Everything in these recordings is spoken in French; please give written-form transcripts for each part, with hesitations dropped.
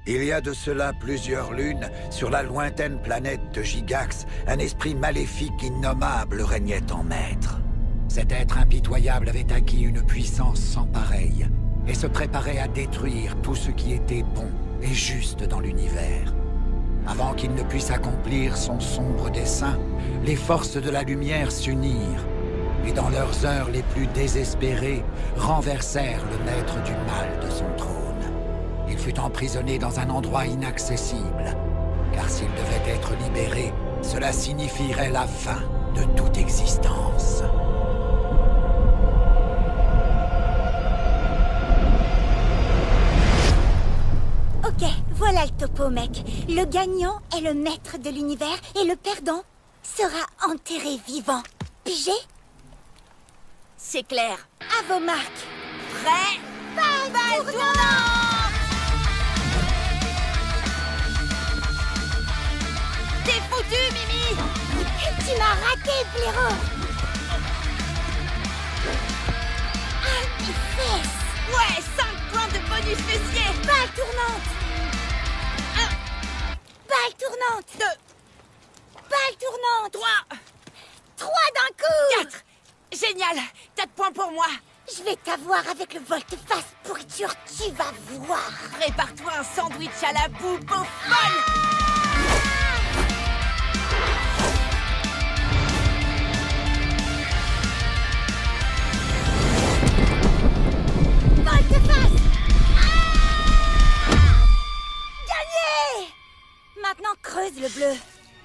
Il y a de cela plusieurs lunes, sur la lointaine planète de Gigax, un esprit maléfique innommable régnait en maître. Cet être impitoyable avait acquis une puissance sans pareille, et se préparait à détruire tout ce qui était bon et juste dans l'univers. Avant qu'il ne puisse accomplir son sombre dessein, les forces de la lumière s'unirent, et dans leurs heures les plus désespérées, renversèrent le maître du mal de son trône. Il fut emprisonné dans un endroit inaccessible, car s'il devait être libéré, cela signifierait la fin de toute existence. Ok, voilà le topo, mec. Le gagnant est le maître de l'univers et le perdant sera enterré vivant. Pigé? C'est clair. À vos marques. Prêt? Balle tournante! T'es foutu, Mimi! Tu m'as raté, blaireau! Ah, mes fesses! Ouais, 5 points de bonus fessier! Balle tournante! Balle tournante! 2, Balle tournante! 3, 3 d'un coup! 4! Génial! 4 points pour moi! Je vais t'avoir avec le volte-face pourriture, tu vas voir! Prépare-toi un sandwich à la boue, beau folle! Volte-face! Gagné! Maintenant creuse le bleu.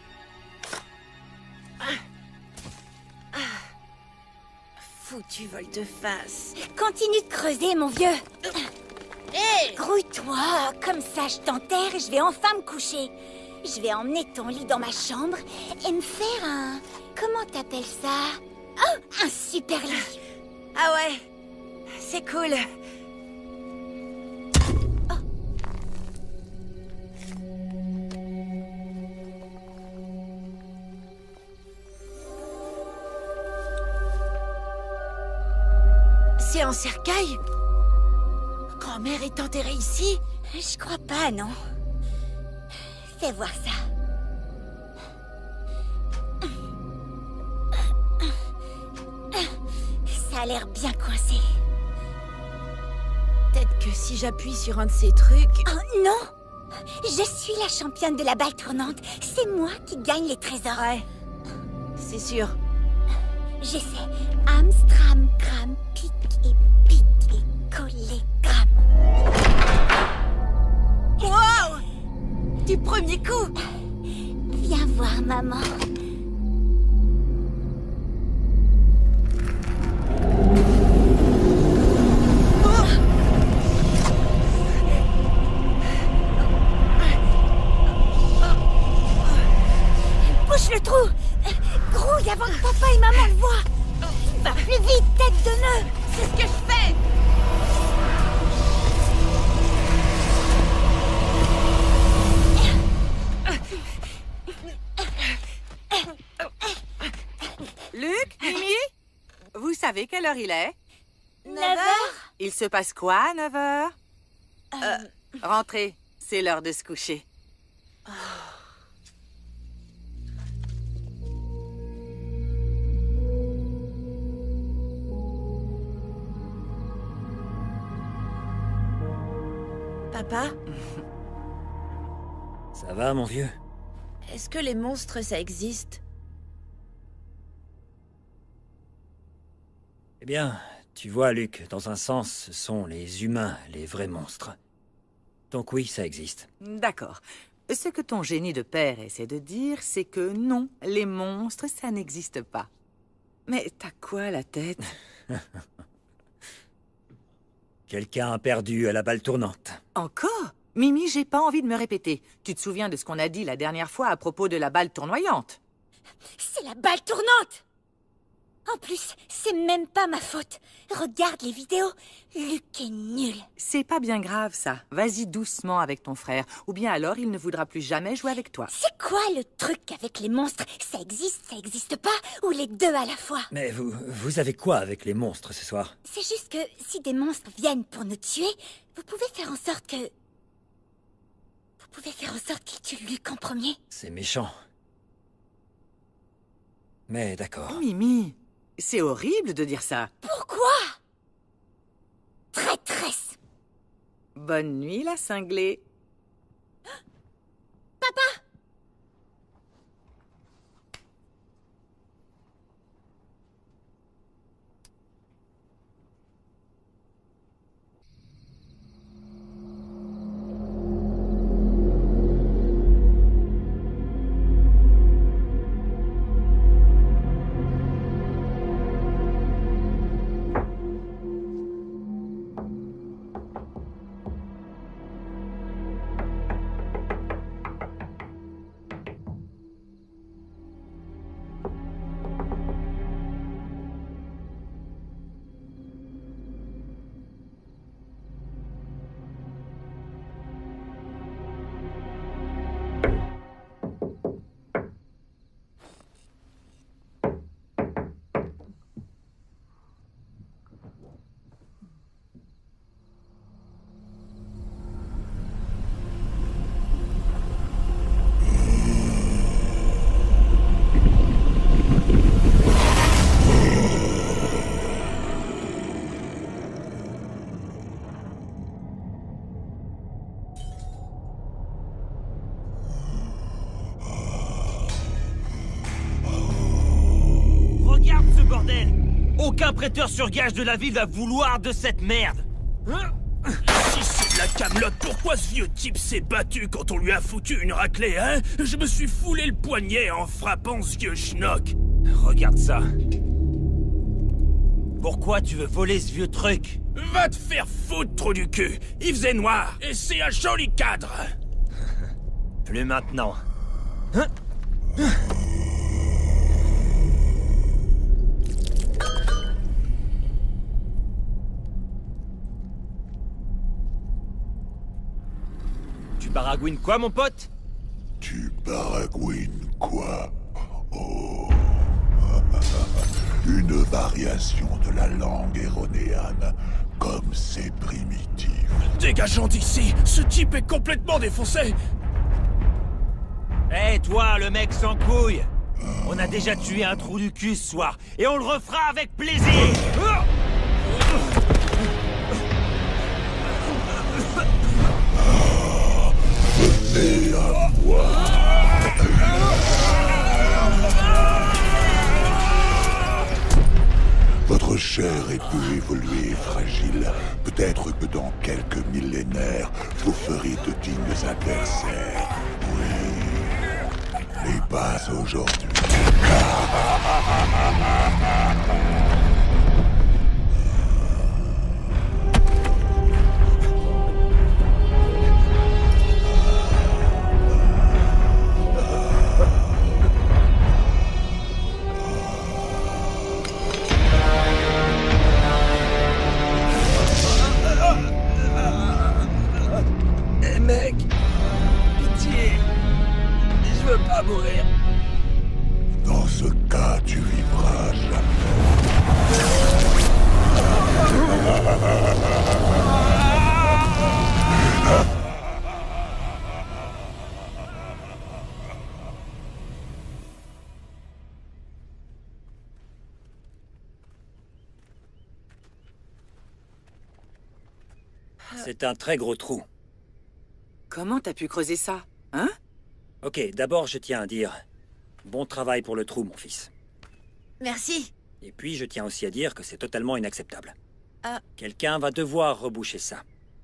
Foutu volte-face. Continue de creuser, mon vieux. Hé! Grouille-toi, comme ça je t'enterre et je vais enfin me coucher. Je vais emmener ton lit dans ma chambre et me faire un... Comment t'appelles ça? Oh, un super lit. Ah ouais, c'est cool. C'est un cercueil? Grand-mère est enterrée ici? Je crois pas, non. Fais voir ça. Ça a l'air bien coincé. Peut-être que si j'appuie sur un de ces trucs... Oh non! Je suis la championne de la balle tournante. C'est moi qui gagne les trésors. Ouais, c'est sûr. J'essaie. Amstram, gram, pique et collé, gram. Wow! Du premier coup! Viens voir, maman. Bouche le trou! Grouille avant que papa et maman le voient! Va plus vite, tête de nœud! C'est ce que je fais! Luc, Mimi, vous savez quelle heure il est? 9 heures? Il se passe quoi à 9 heures? Rentrez, c'est l'heure de se coucher. Papa, Ça va, mon vieux? est-ce que les monstres, ça existe? Eh bien, tu vois, Luc, dans un sens, ce sont les humains, les vrais monstres. Donc oui, ça existe. D'accord. Ce que ton génie de père essaie de dire, c'est que non, les monstres, ça n'existe pas. Mais t'as quoi à la tête? Quelqu'un a perdu à la balle tournante. Encore? Mimi, j'ai pas envie de me répéter. Tu te souviens de ce qu'on a dit la dernière fois à propos de la balle tournoyante? C'est la balle tournante! En plus, c'est même pas ma faute. Regarde les vidéos. Luc est nul. C'est pas bien grave, ça. Vas-y doucement avec ton frère, ou bien alors il ne voudra plus jamais jouer avec toi. C'est quoi le truc avec les monstres? Ça existe pas? Ou les deux à la fois? Mais vous avez quoi avec les monstres ce soir? C'est juste que si des monstres viennent pour nous tuer, vous pouvez faire en sorte que... pouvait faire en sorte qu'il tue Luke en premier. C'est méchant. Mais d'accord. Mimi, c'est horrible de dire ça. Pourquoi? Traîtresse! Bonne nuit, la cinglée. Papa! Aucun prêteur sur gage de la ville va vouloir de cette merde. Hein? Si c'est de la camelote, pourquoi ce vieux type s'est battu quand on lui a foutu une raclée, hein? Je me suis foulé le poignet en frappant ce vieux schnock. Regarde ça. Pourquoi tu veux voler ce vieux truc? Va te faire foutre, trou du cul. Il faisait noir, et c'est un joli cadre. Plus maintenant. Hein? Tu baragouines quoi, mon pote? Tu baragouines quoi? Oh. Une variation de la langue héronéane, comme c'est primitif. Dégageons d'ici. Ce type est complètement défoncé. Hé, toi, le mec sans couille. On a déjà tué un trou du cul ce soir, et on le refera avec plaisir. Venez à moi. Votre chair est peu évoluée et fragile. Peut-être que dans quelques millénaires, vous ferez de dignes adversaires. Oui, mais pas aujourd'hui. Mec, pitié, je veux pas mourir. Dans ce cas, tu vivras jamais. C'est un très gros trou. Comment t'as pu creuser ça? Hein? Ok, d'abord je tiens à dire... Bon travail pour le trou, mon fils. Merci. Et puis je tiens aussi à dire que c'est totalement inacceptable. Ah. Quelqu'un va devoir reboucher ça.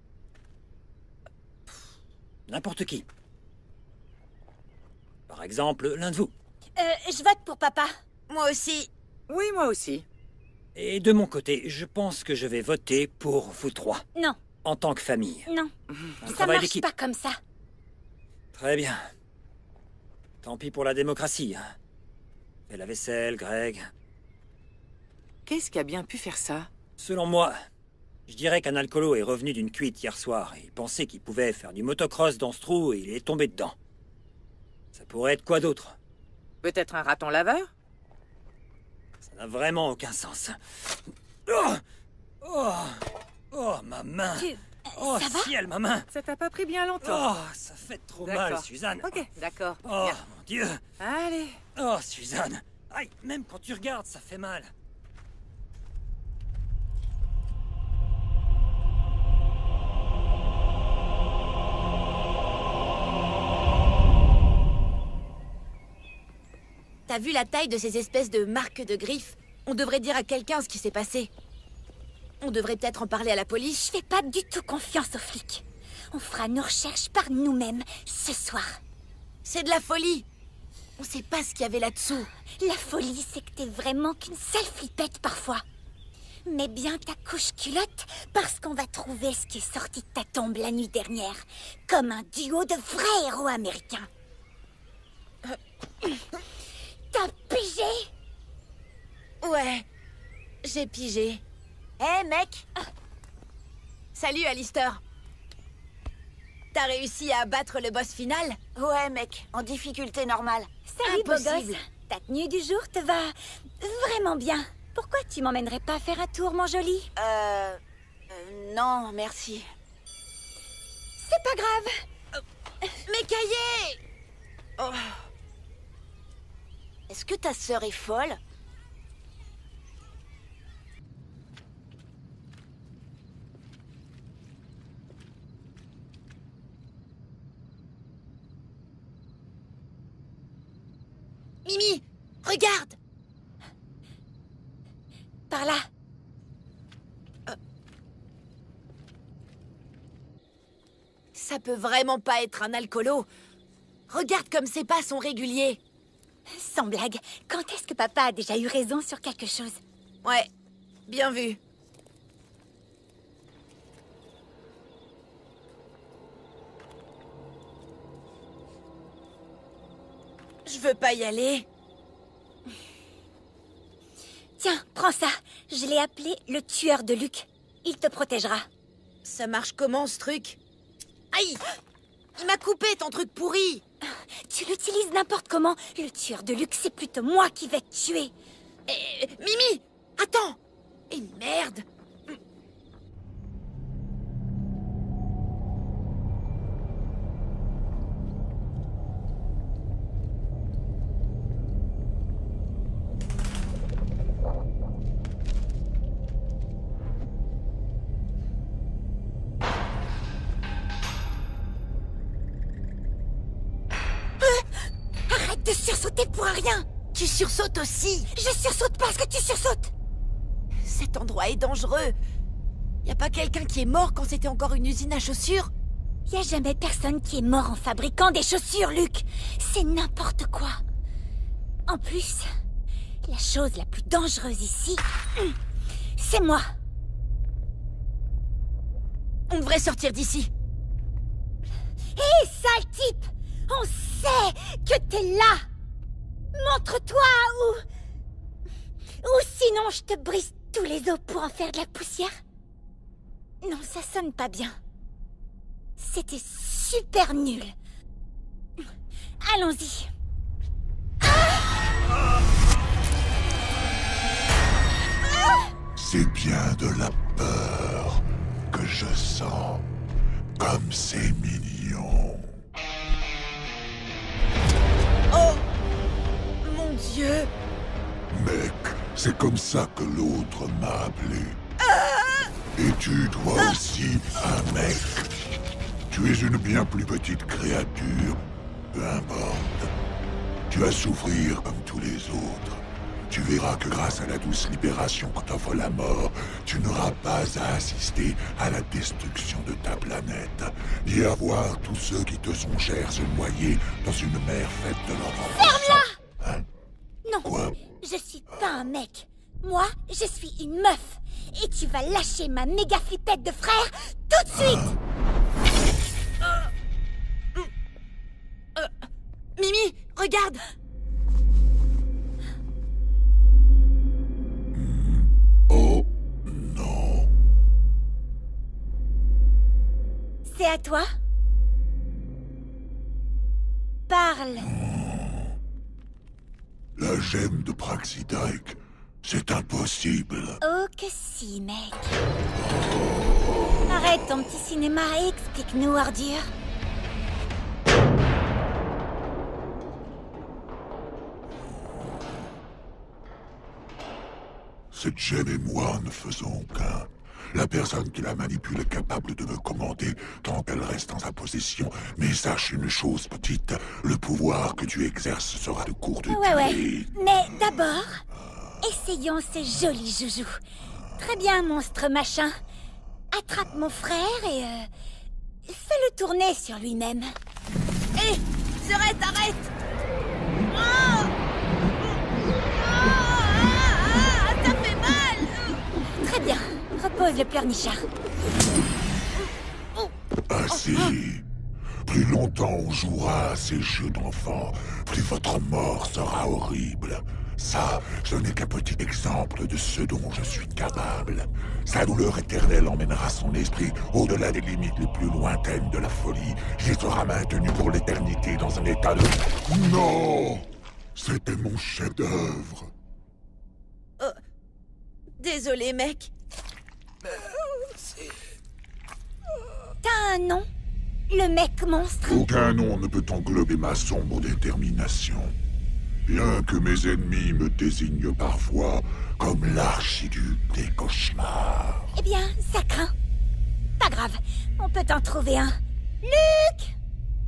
N'importe qui. Par exemple, l'un de vous. Je vote pour papa. Moi aussi. Oui, moi aussi. Et de mon côté, je pense que je vais voter pour vous trois. Non, En tant que famille. non. Un Ça travail marche d'équipe. pas comme ça. Très bien. Tant pis pour la démocratie. Hein. Fais la vaisselle, Greg. Qu'est-ce qui a bien pu faire ça? Selon moi, je dirais qu'un alcoolo est revenu d'une cuite hier soir et il pensait qu'il pouvait faire du motocross dans ce trou et il est tombé dedans. Ça pourrait être quoi d'autre? Peut-être un raton laveur? Ça n'a vraiment aucun sens. Oh, oh, oh ma main. Tu... Oh ça va? ciel, ma main. Ça t'a pas pris bien longtemps. Oh, ça faites trop mal, Suzanne. Ok, d'accord. Oh, Bien. mon Dieu. Allez. Oh, Suzanne. Aïe, même quand tu regardes, ça fait mal. T'as vu la taille de ces espèces de marques de griffes? On devrait dire à quelqu'un ce qui s'est passé. On devrait peut-être en parler à la police. Je fais pas du tout confiance aux flics. On fera nos recherches par nous-mêmes ce soir. C'est de la folie. On sait pas ce qu'il y avait là-dessous. La folie, c'est que t'es vraiment qu'une sale flippette parfois. Mets bien ta couche culotte parce qu'on va trouver ce qui est sorti de ta tombe la nuit dernière. Comme un duo de vrais héros américains. T'as pigé? Ouais, j'ai pigé. Hé, mec! Salut, Alistair. T'as réussi à battre le boss final? Ouais, mec, en difficulté normale. Salut, beau Impossible. gosse. Ta tenue du jour te va vraiment bien. Pourquoi tu m'emmènerais pas faire un tour, mon joli? Non, merci. C'est pas grave. Mes cahiers! Oh. Est-ce que ta sœur est folle? Mimi, regarde! Par là. Ça peut vraiment pas être un alcoolo. Regarde comme ses pas sont réguliers. Sans blague, quand est-ce que papa a déjà eu raison sur quelque chose? Ouais, bien vu. Je veux pas y aller. Tiens, prends ça. Je l'ai appelé le tueur de Luc. Il te protégera. Ça marche comment, ce truc? Aïe! Il m'a coupé, ton truc pourri! Tu l'utilises n'importe comment. Le tueur de Luc, c'est plutôt moi qui vais te tuer. Mimi! Attends! Et merde! Arrête de sursauter pour rien. Tu sursautes aussi! Je sursaute parce que tu sursautes. Cet endroit est dangereux. Y a pas quelqu'un qui est mort quand c'était encore une usine à chaussures? Y a jamais personne qui est mort en fabriquant des chaussures, Luc. C'est n'importe quoi. En plus, la chose la plus dangereuse ici, c'est moi. On devrait sortir d'ici. Hé, sale type! On sait que t'es là! Montre-toi ou sinon je te brise tous les os pour en faire de la poussière. Non, ça sonne pas bien. C'était super nul. Allons-y. C'est bien de la peur que je sens. Comme c'est mignon. Oh! Mon Dieu! Mec, c'est comme ça que l'autre m'a appelé. Et tu dois aussi un mec. Tu es une bien plus petite créature, peu importe. Tu vas souffrir comme tous les autres. Tu verras que grâce à la douce libération que t'offre la mort, tu n'auras pas à assister à la destruction de ta planète, et à voir tous ceux qui te sont chers se noyer dans une mer faite de leur enfance. Hein? Non, Quoi? je suis pas un mec. Moi, je suis une meuf. Et tu vas lâcher ma méga flippette de frère tout de suite. Mimi, regarde! Oh, non. C'est à toi. Parle. La gemme de Praxidike, c'est impossible. Oh que si, mec. Arrête ton petit cinéma et explique-nous, ordure. Cette gemme et moi ne faisons qu'un. La personne qui la manipule est capable de me commander tant qu'elle reste en sa possession. Mais sache une chose, petite, le pouvoir que tu exerces sera de courte durée. Ouais. Mais d'abord, essayons ce joli joujou. Très bien, monstre machin. Attrape mon frère et fais-le tourner sur lui-même. Hé, Serette, arrête! Ça fait mal! Très bien, repose le pleurnichard. Ainsi, plus longtemps on jouera à ces jeux d'enfants, plus votre mort sera horrible. Ça, ce n'est qu'un petit exemple de ce dont je suis capable. Sa douleur éternelle emmènera son esprit au-delà des limites les plus lointaines de la folie. Il sera maintenu pour l'éternité dans un état de... Non! C'était mon chef-d'œuvre. Désolé, mec. T'as un nom? Le mec monstre? Aucun nom ne peut englober ma sombre détermination. Bien que mes ennemis me désignent parfois comme l'archiduc des cauchemars. Eh bien, ça craint. Pas grave, on peut t'en trouver un. Luc!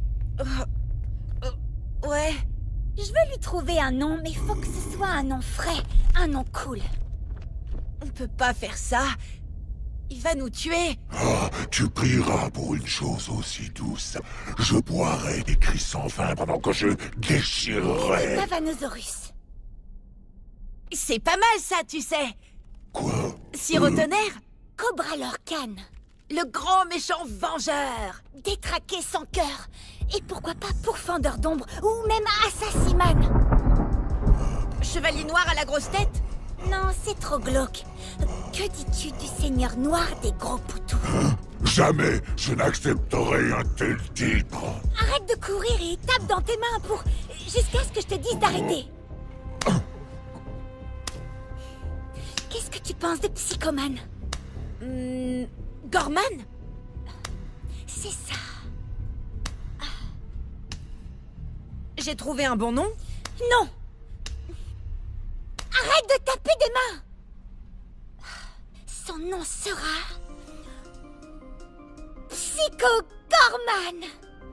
Ouais. Je veux lui trouver un nom, mais faut que ce soit un nom frais, un nom cool. On peut pas faire ça. Il va nous tuer. Ah, tu prieras pour une chose aussi douce. Je boirai des cris sans fin pendant que je déchirerai. Tavanosaurus. C'est pas mal ça, tu sais. Quoi? Sirotonnerre, Cobra Lorcan. le grand méchant vengeur. Détraquer sans cœur. Et pourquoi pas pourfendeur d'ombre ou même Assassiman. Chevalier noir à la grosse tête. Non, c'est trop glauque. Que dis-tu du seigneur noir des gros poutous? Jamais je n'accepterai un tel titre. Arrête de courir et tape dans tes mains pour... jusqu'à ce que je te dise d'arrêter. Qu'est-ce que tu penses de Psychoman? Gorman? C'est ça. J'ai trouvé un bon nom? Non! Arrête de taper des mains! Son nom sera... Psycho Gorman!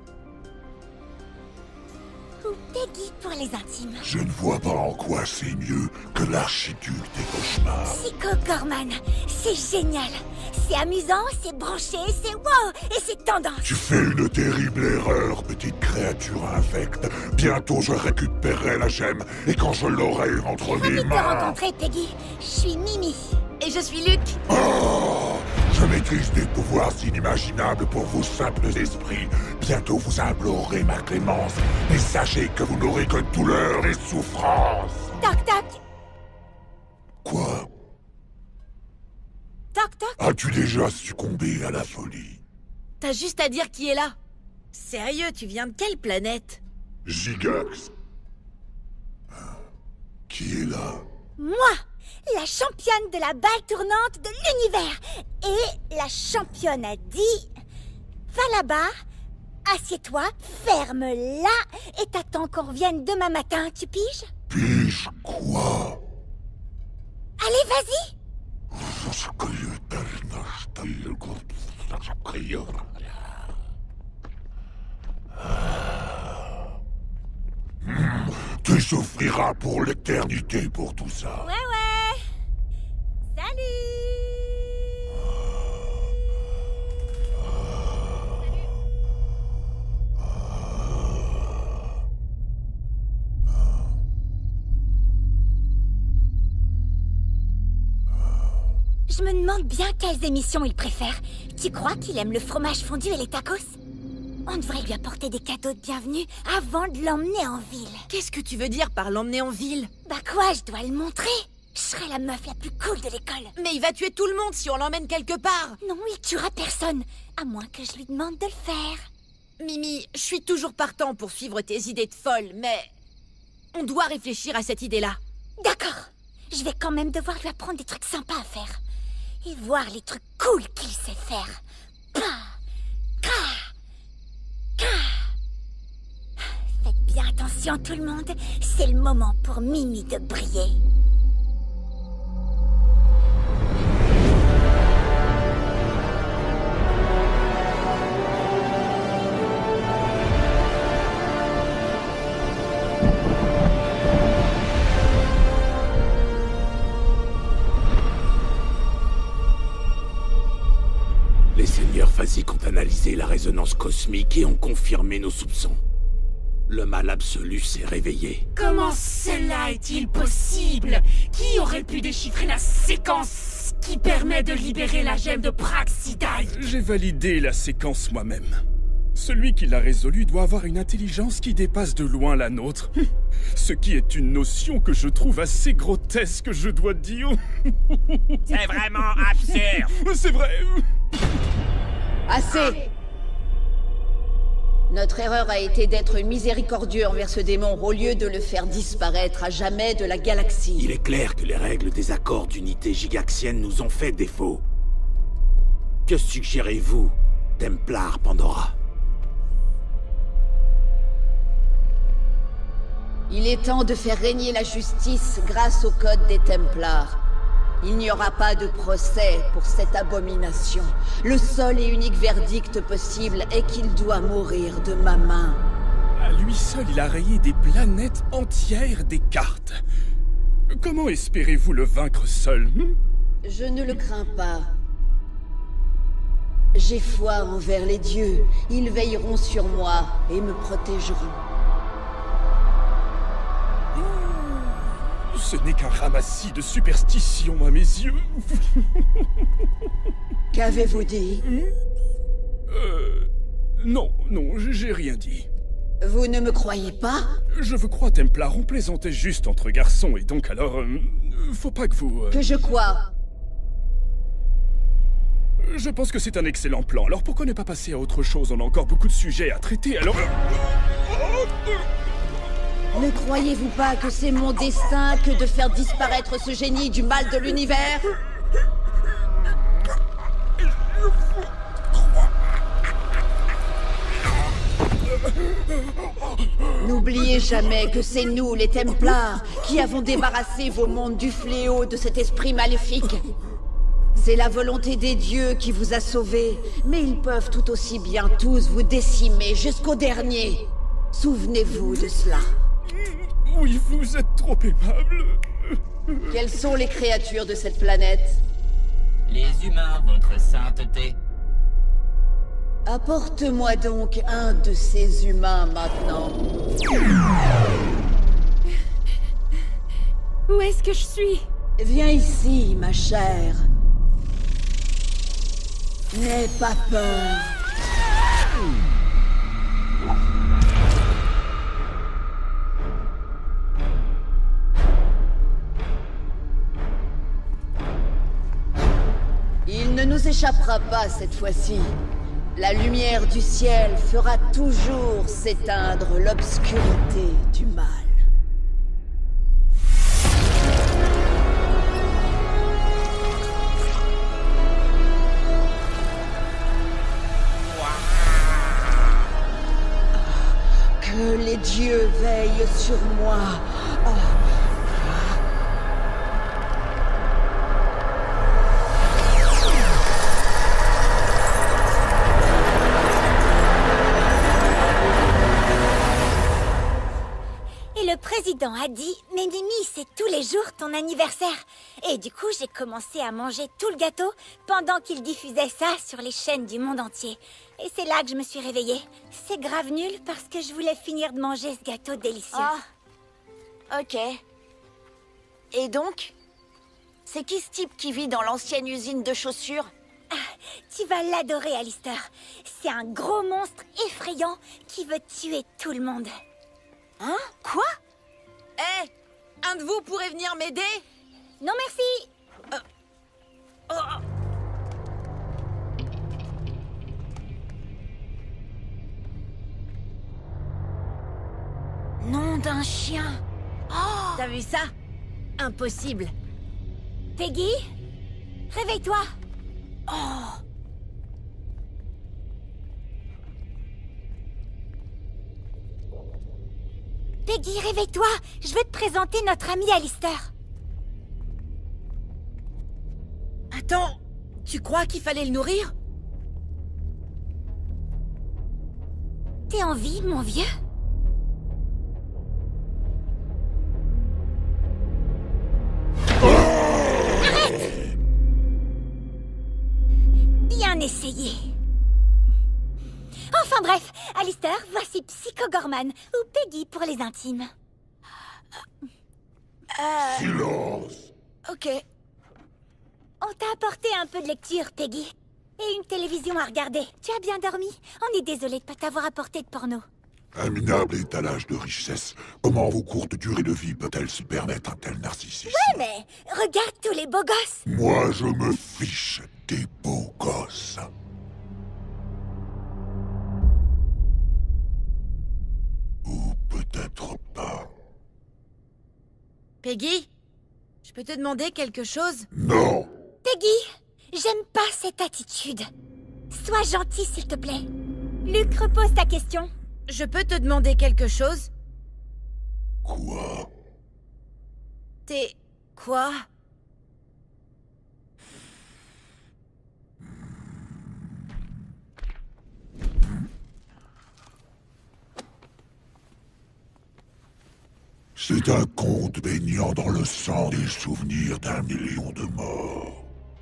Ou Peggy pour les intimes. Je ne vois pas en quoi c'est mieux que l'archiduc des cauchemars. Psycho Gorman, c'est génial. C'est amusant, c'est branché, c'est wow, et c'est tendance. Tu fais une terrible erreur, petite créature infecte. Bientôt je récupérerai la gemme, et quand je l'aurai entre mes Ravi de te mains... rencontrer, Peggy. Je suis Mimi. Et je suis Luc. Oh, je maîtrise des pouvoirs inimaginables pour vos simples esprits. Bientôt vous implorerez ma clémence, mais sachez que vous n'aurez que douleur et souffrance. Toc toc. Quoi? Toc toc. As-tu déjà succombé à la folie? T'as juste à dire qui est là. Sérieux, tu viens de quelle planète? Gigax. Qui est là? Moi, la championne de la balle tournante de l'univers. Et la championne a dit... Va là-bas, assieds-toi, ferme-la, et t'attends qu'on revienne demain matin, tu piges? Pige quoi? Allez, vas-y. Tu souffriras pour l'éternité pour tout ça. Ouais. Salut. Je me demande bien quelles émissions il préfère. Tu crois qu'il aime le fromage fondu et les tacos? On devrait lui apporter des cadeaux de bienvenue avant de l'emmener en ville. Qu'est-ce que tu veux dire par l'emmener en ville? Bah quoi, je dois le montrer. Je serai la meuf la plus cool de l'école. Mais il va tuer tout le monde si on l'emmène quelque part. Non, il tuera personne, à moins que je lui demande de le faire. Mimi, je suis toujours partant pour suivre tes idées de folle, mais... on doit réfléchir à cette idée-là. D'accord. Je vais quand même devoir lui apprendre des trucs sympas à faire. Et voir les trucs cool qu'il sait faire. Faites bien attention tout le monde, c'est le moment pour Mimi de briller. ingénieurs Phasiques ont analysé la résonance cosmique et ont confirmé nos soupçons. Le mal absolu s'est réveillé. Comment cela est-il possible? Qui aurait pu déchiffrer la séquence qui permet de libérer la gemme de Praxidike? J'ai validé la séquence moi-même. Celui qui l'a résolue doit avoir une intelligence qui dépasse de loin la nôtre. Ce qui est une notion que je trouve assez grotesque, je dois dire. C'est vraiment absurde. C'est vrai. Assez! Notre erreur a été d'être miséricordieux envers ce démon au lieu de le faire disparaître à jamais de la galaxie. Il est clair que les règles des accords d'unité gigaxienne nous ont fait défaut. Que suggérez-vous, Templar Pandora? Il est temps de faire régner la justice grâce au code des Templars. Il n'y aura pas de procès pour cette abomination. Le seul et unique verdict possible est qu'il doit mourir de ma main. À lui seul, il a rayé des planètes entières des cartes. Comment espérez-vous le vaincre seul? Je ne le crains pas. J'ai foi envers les dieux. Ils veilleront sur moi et me protégeront. Ce n'est qu'un ramassis de superstitions à mes yeux. Qu'avez-vous dit? Non, j'ai rien dit. Vous ne me croyez pas? Je vous crois, Templar, on plaisantait juste entre garçons, et donc alors... faut pas que vous... Que je crois? Je pense que c'est un excellent plan, alors pourquoi ne pas passer à autre chose? On a encore beaucoup de sujets à traiter, alors... Ne croyez-vous pas que c'est mon destin que de faire disparaître ce génie du mal de l'univers? N'oubliez jamais que c'est nous, les Templars, qui avons débarrassé vos mondes du fléau de cet esprit maléfique. C'est la volonté des dieux qui vous a sauvés, mais ils peuvent tout aussi bien tous vous décimer jusqu'au dernier. Souvenez-vous de cela. Oui, vous êtes trop aimable. Quelles sont les créatures de cette planète? Les humains, votre sainteté. Apporte-moi donc un de ces humains maintenant. Où est-ce que je suis? Viens ici, ma chère. N'aie pas peur. Il ne nous échappera pas cette fois-ci. La lumière du ciel fera toujours s'éteindre l'obscurité du mal. Que les dieux veillent sur moi. Le président a dit, mais Mimi, c'est tous les jours ton anniversaire. Et du coup, j'ai commencé à manger tout le gâteau pendant qu'il diffusait ça sur les chaînes du monde entier. Et c'est là que je me suis réveillée. C'est grave nul parce que je voulais finir de manger ce gâteau délicieux. Ah, ok. Et donc? C'est qui ce type qui vit dans l'ancienne usine de chaussures? Ah, tu vas l'adorer, Alistair. C'est un gros monstre effrayant qui veut tuer tout le monde. Hein? Quoi? Hé! Un de vous pourrait venir m'aider? Non, merci! Nom d'un chien! Oh! T'as vu ça? Impossible. Peggy? Réveille-toi! Oh! Peggy, réveille-toi! Je veux te présenter notre ami Alistair. Attends, tu crois qu'il fallait le nourrir? T'es en vie, mon vieux? Arrête! Bien essayé. bref, Alistair, voici Psycho Gorman, ou Peggy pour les intimes. Silence! Ok. On t'a apporté un peu de lecture, Peggy. Et une télévision à regarder. Tu as bien dormi? On est désolé de pas t'avoir apporté de porno. Un minable étalage de richesse. Comment vos courtes durées de vie peut-elle se permettre un tel narcissisme? Ouais, mais regarde tous les beaux gosses. Moi, je me fiche des beaux gosses. Ou peut-être pas. Peggy, je peux te demander quelque chose? Non! Peggy, j'aime pas cette attitude. Sois gentil, s'il te plaît. Luc, repose ta question. Je peux te demander quelque chose? Quoi? T'es... quoi? C'est un conte baignant dans le sang des souvenirs d'1 million de morts.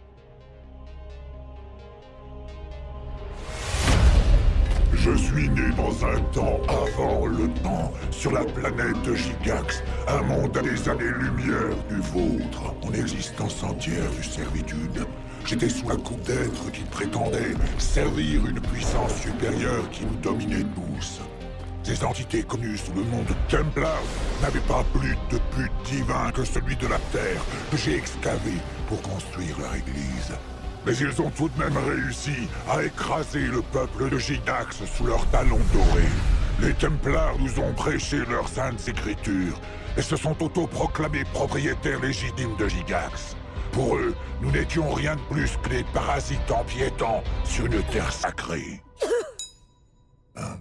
Je suis né dans un temps avant le temps, sur la planète de Gigax, un monde à des années-lumière du vôtre. Mon existence entière fut servitude. J'étais sous la coupe d'êtres qui prétendaient servir une puissance supérieure qui nous dominait tous. Ces entités connues sous le nom de Templar n'avaient pas plus de but divin que celui de la Terre que j'ai excavé pour construire leur église. Mais ils ont tout de même réussi à écraser le peuple de Gigax sous leurs talons dorés. Les Templars nous ont prêché leurs saintes écritures et se sont autoproclamés propriétaires légitimes de Gigax. Pour eux, nous n'étions rien de plus que des parasites empiétants sur une terre sacrée. Hein?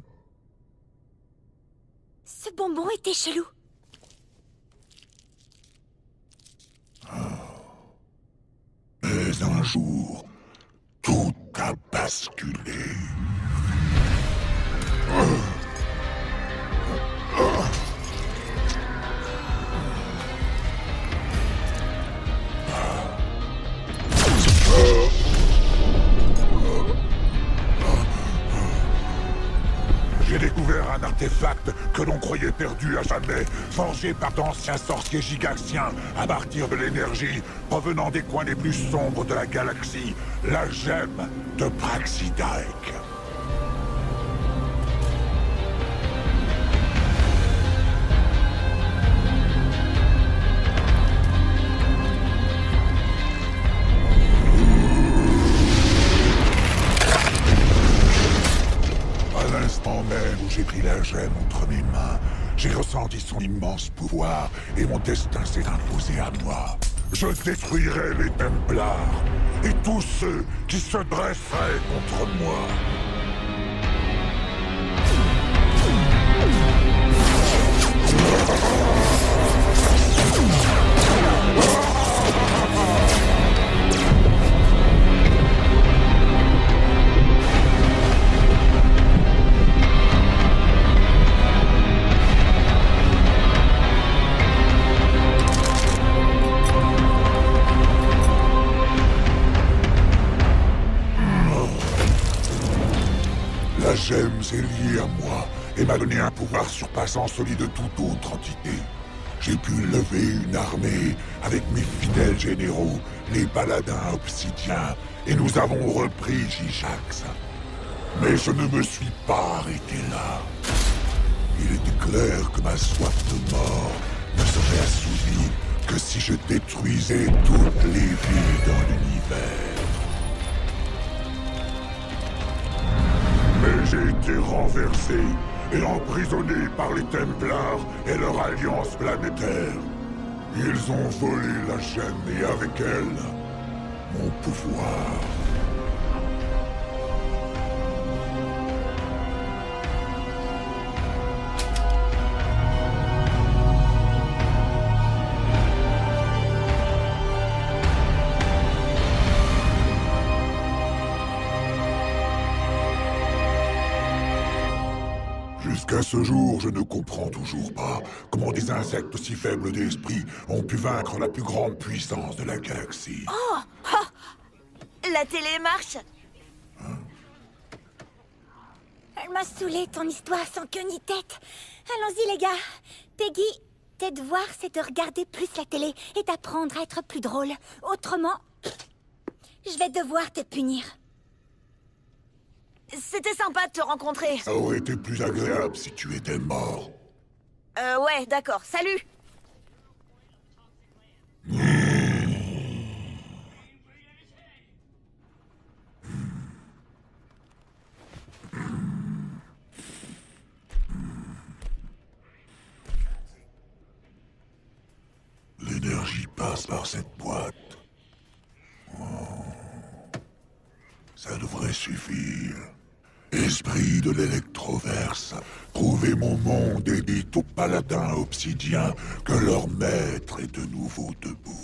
Ce bonbon était chelou. Mais un jour, tout a basculé. J'ai découvert un artefact que l'on croyait perdu à jamais, forgé par d'anciens sorciers gigaxiens à partir de l'énergie provenant des coins les plus sombres de la galaxie, la gemme de Praxidike. Même où j'ai pris la gemme entre mes mains, j'ai ressenti son immense pouvoir et mon destin s'est imposé à moi. Je détruirai les Templars et tous ceux qui se dresseraient contre moi. La gemme s'est liée à moi et m'a donné un pouvoir surpassant celui de toute autre entité. J'ai pu lever une armée avec mes fidèles généraux, les paladins obsidiens, et nous avons repris Gigax. Mais je ne me suis pas arrêté là. Il était clair que ma soif de mort ne serait assouvie que si je détruisais toutes les villes dans l'univers. Mais j'ai été renversé et emprisonné par les Templars et leur alliance planétaire. Ils ont volé la gemme et avec elle, mon pouvoir. Jusqu'à ce jour, je ne comprends toujours pas comment des insectes aussi faibles d'esprit ont pu vaincre la plus grande puissance de la galaxie. Oh, oh, la télé marche. Elle m'a saoulée, ton histoire sans queue ni tête. Allons-y, les gars. Peggy, tes devoirs, c'est de regarder plus la télé et d'apprendre à être plus drôle. Autrement, je vais devoir te punir. C'était sympa de te rencontrer. Ça aurait été plus agréable si tu étais mort. Ouais, d'accord. Salut. L'énergie passe par cette boîte. Oh. Ça devrait suffire. Esprit de l'électroverse, trouvez mon monde et dites aux paladins obsidiens que leur maître est de nouveau debout.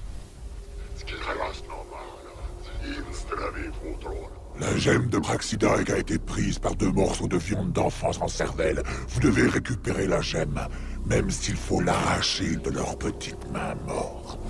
La gemme de Praxidae a été prise par 2 morceaux de viande d'enfants sans cervelle. Vous devez récupérer la gemme, même s'il faut l'arracher de leurs petites mains mortes.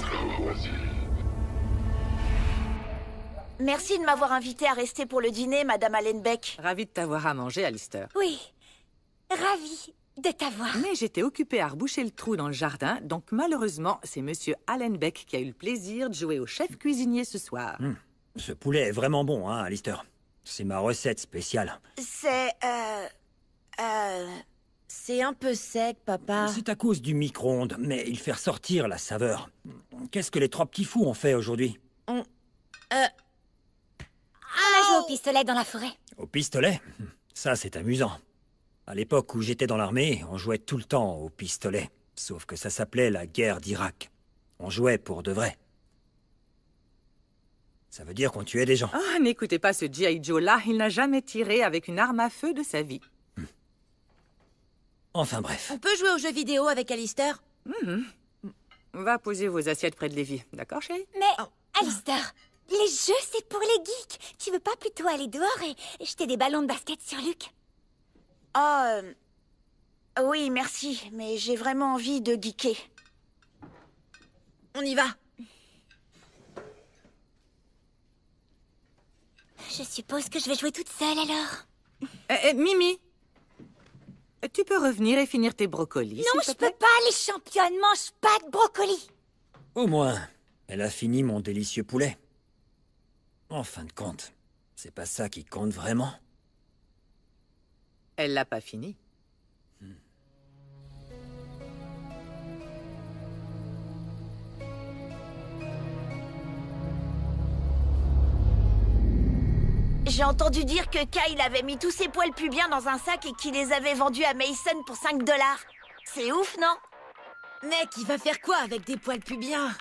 Merci de m'avoir invité à rester pour le dîner, Madame Allenbeck. Ravi de t'avoir à manger, Alistair. Oui, ravi de t'avoir. Mais j'étais occupée à reboucher le trou dans le jardin, donc malheureusement, c'est Monsieur Allenbeck qui a eu le plaisir de jouer au chef cuisinier ce soir. Ce poulet est vraiment bon, hein, Alistair. C'est ma recette spéciale. C'est... C'est un peu sec, papa. C'est à cause du micro-ondes, mais il fait ressortir la saveur. Qu'est-ce que les 3 petits fous ont fait aujourd'hui? On a joué au pistolet dans la forêt. Au pistolet? Ça, c'est amusant. À l'époque où j'étais dans l'armée, on jouait tout le temps au pistolet. Sauf que ça s'appelait la guerre d'Irak. On jouait pour de vrai. Ça veut dire qu'on tuait des gens. Ah, n'écoutez pas ce G.I. Joe-là, il n'a jamais tiré avec une arme à feu de sa vie. Enfin bref. On peut jouer aux jeux vidéo avec Alistair? Va poser vos assiettes près de Lévi, d'accord, chérie? Mais, Alistair, les jeux, c'est pour les geeks. Tu veux pas plutôt aller dehors et jeter des ballons de basket sur Luc? Oui, merci, mais j'ai vraiment envie de geeker. On y va. Je suppose que je vais jouer toute seule, alors. Mimi, tu peux revenir et finir tes brocolis, Non, je peux pas, les championnes mangent pas de brocoli. Au moins, elle a fini mon délicieux poulet. En fin de compte, c'est pas ça qui compte vraiment. Elle l'a pas fini. J'ai entendu dire que Kyle avait mis tous ses poils pubiens dans un sac et qu'il les avait vendus à Mason pour 5 $. C'est ouf, non? Mec, il va faire quoi avec des poils pubiens?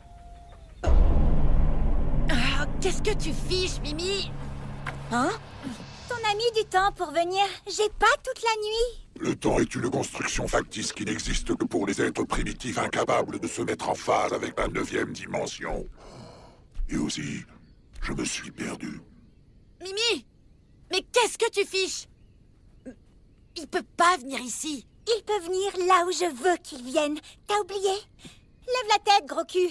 Qu'est-ce que tu fiches, Mimi? Hein? Ton ami du temps pour venir, j'ai pas toute la nuit. Le temps est une construction factice qui n'existe que pour les êtres primitifs incapables de se mettre en phase avec la 9e dimension. Et aussi, je me suis perdu. Mimi! Mais qu'est-ce que tu fiches? Il peut pas venir ici. Il peut venir là où je veux qu'il vienne. T'as oublié? Lève la tête, gros cul.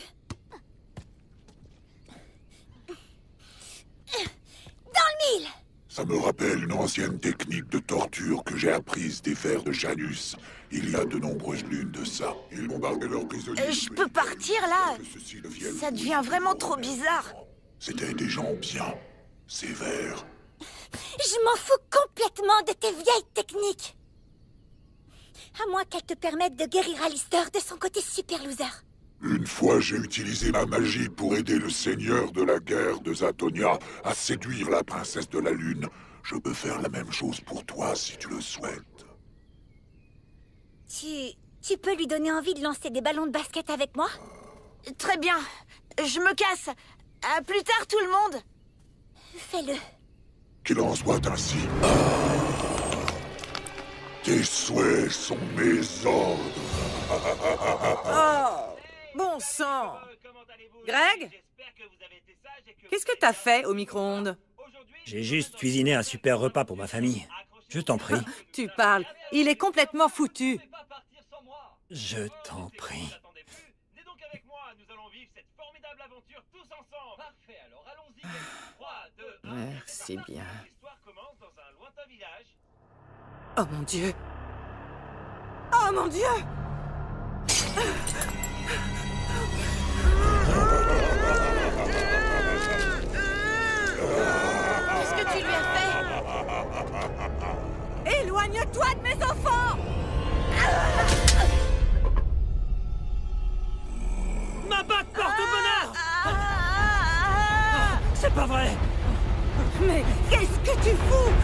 Dans le mille! Ça me rappelle une ancienne technique de torture que j'ai apprise des vers de Janus. Il y a de nombreuses lunes de ça. Ils bombardaient leurs prisonniers. Je peux partir, là? Ça devient vraiment trop bizarre. C'étaient des gens bien sévères. Je m'en fous complètement de tes vieilles techniques. À moins qu'elles te permettent de guérir Alistair de son côté super loser. Une fois, j'ai utilisé ma magie pour aider le seigneur de la guerre de Zatonia à séduire la princesse de la Lune. Je peux faire la même chose pour toi si tu le souhaites. Tu peux lui donner envie de lancer des ballons de basket avec moi? Très bien. Je me casse. À plus tard, tout le monde. Fais-le. Qu'il en soit ainsi. Tes souhaits sont mes ordres. Oh, bon sang. Greg? Qu'est-ce que t'as fait au micro-ondes? J'ai juste cuisiné un super repas pour ma famille. Je t'en prie. Tu parles. Il est complètement foutu. Je t'en prie. Merci bien. L'histoire commence dans un lointain village. Oh mon Dieu! Oh mon Dieu! Qu'est-ce que tu lui as fait? Éloigne-toi de mes enfants! Ma bague porte-bonheur! C'est pas vrai! Mais qu'est-ce que tu fous?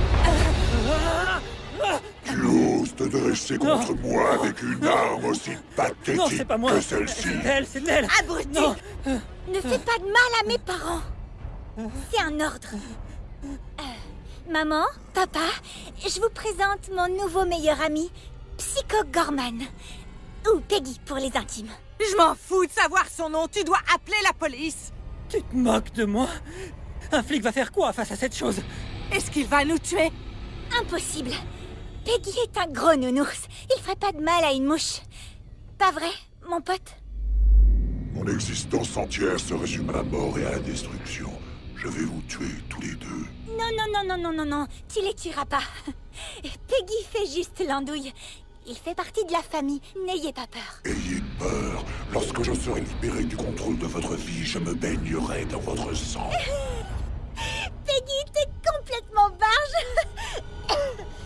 Tu oses te dresser contre moi avec une arme aussi pathétique Non, c'est pas moi! que celle-ci. C'est elle! Abruti! Non! Ne fais pas de mal à mes parents. C'est un ordre. Maman, papa, je vous présente mon nouveau meilleur ami, Psycho Gorman. Ou Peggy pour les intimes. Je m'en fous de savoir son nom, tu dois appeler la police! Tu te moques de moi? Un flic va faire quoi face à cette chose? Est-ce qu'il va nous tuer? Impossible. Peggy est un gros nounours. Il ferait pas de mal à une mouche. Pas vrai, mon pote? Mon existence entière se résume à la mort et à la destruction. Je vais vous tuer tous les deux. Non, tu les tueras pas. Peggy fait juste l'andouille. Il fait partie de la famille, n'ayez pas peur. Ayez peur. Lorsque je serai libéré du contrôle de votre vie, je me baignerai dans votre sang. Peggy, t'es complètement barge.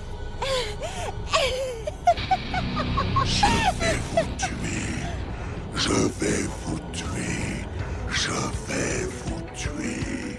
Je vais vous tuer. Je vais vous tuer. Je vais vous tuer.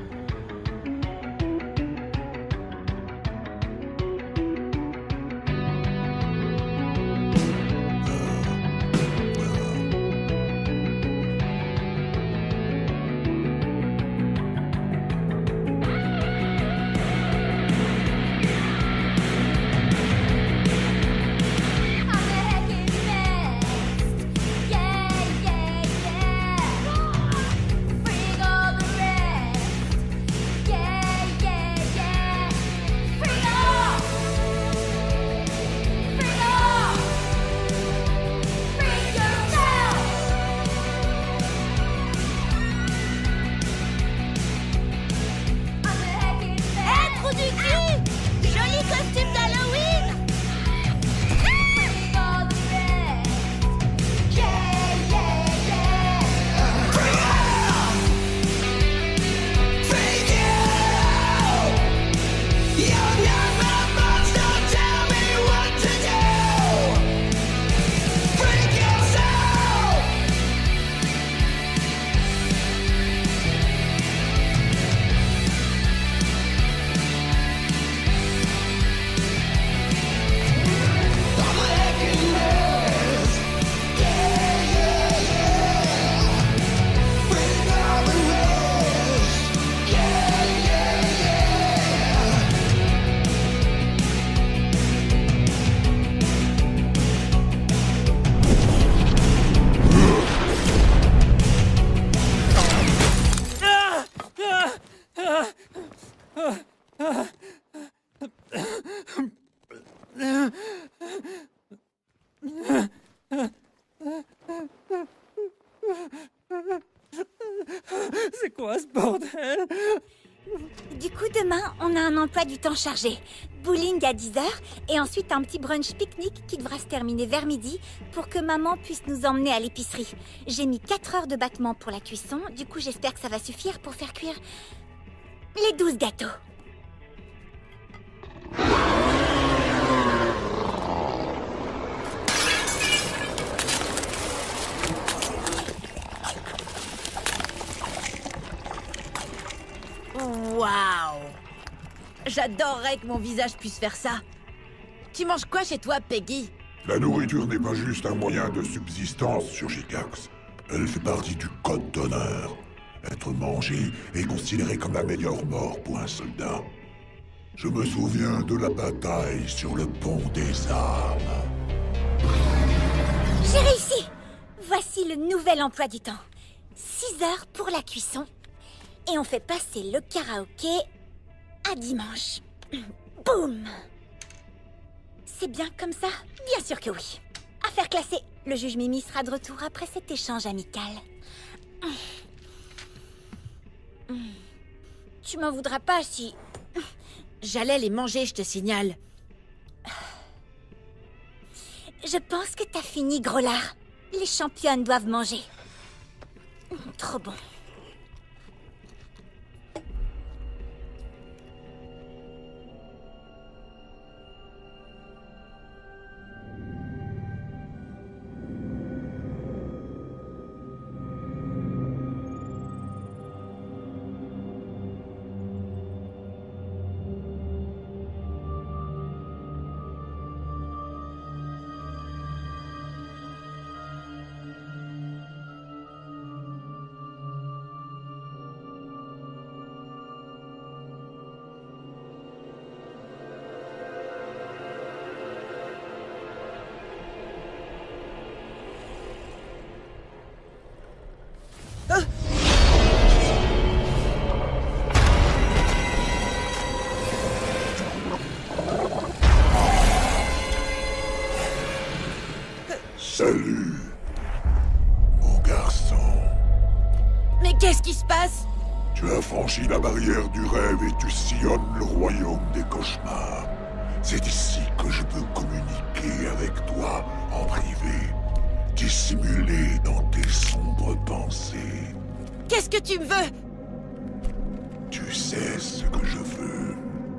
C'est quoi ce bordel? Du coup, demain, on a un emploi du temps chargé. Bowling à 10h et ensuite un petit brunch pique-nique qui devra se terminer vers midi pour que maman puisse nous emmener à l'épicerie. J'ai mis 4 heures de battement pour la cuisson, du coup j'espère que ça va suffire pour faire cuire les 12 gâteaux. Waouh! J'adorerais que mon visage puisse faire ça. Tu manges quoi chez toi, Peggy? La nourriture n'est pas juste un moyen de subsistance sur Gigax. Elle fait partie du code d'honneur. Être mangé est considéré comme la meilleure mort pour un soldat. Je me souviens de la bataille sur le pont des armes. J'ai réussi! Voici le nouvel emploi du temps. 6 heures pour la cuisson. Et on fait passer le karaoké à dimanche. Boum! C'est bien comme ça? Bien sûr que oui. Affaire classée. Le juge Mimi sera de retour après cet échange amical. Tu m'en voudras pas si... J'allais les manger, je te signale. Je pense que t'as fini, gros lard. Les championnes doivent manger. Trop bon. Salut, mon garçon. Mais qu'est-ce qui se passe? Tu as franchi la barrière du rêve et tu sillonnes le royaume des cauchemars. C'est ici que je peux communiquer avec toi en privé, dissimulé dans tes sombres pensées. Qu'est-ce que tu me veux? Tu sais ce que je veux.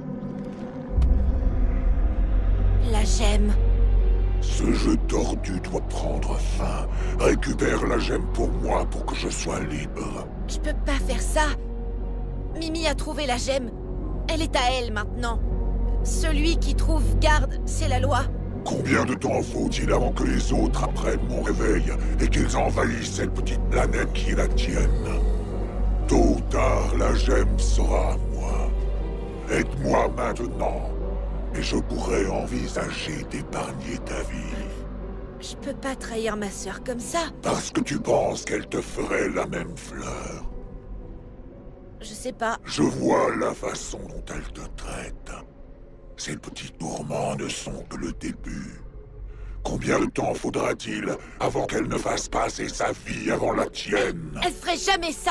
La gemme. Ce jeu tordu doit prendre fin. Récupère la gemme pour moi pour que je sois libre. Je peux pas faire ça. Mimi a trouvé la gemme. Elle est à elle maintenant. Celui qui trouve garde, c'est la loi. Combien de temps faut-il avant que les autres apprennent mon réveil et qu'ils envahissent cette petite planète qui est la tienne? Tôt ou tard, la gemme sera à moi. Aide-moi maintenant, et je pourrai envisager d'épargner ta vie. Je peux pas trahir ma sœur comme ça. Parce que tu penses qu'elle te ferait la même fleur. Je sais pas. Je vois la façon dont elle te traite. Ces petits tourments ne sont que le début. Combien de temps faudra-t-il avant qu'elle ne fasse passer sa vie avant la tienne? Elle ferait jamais ça.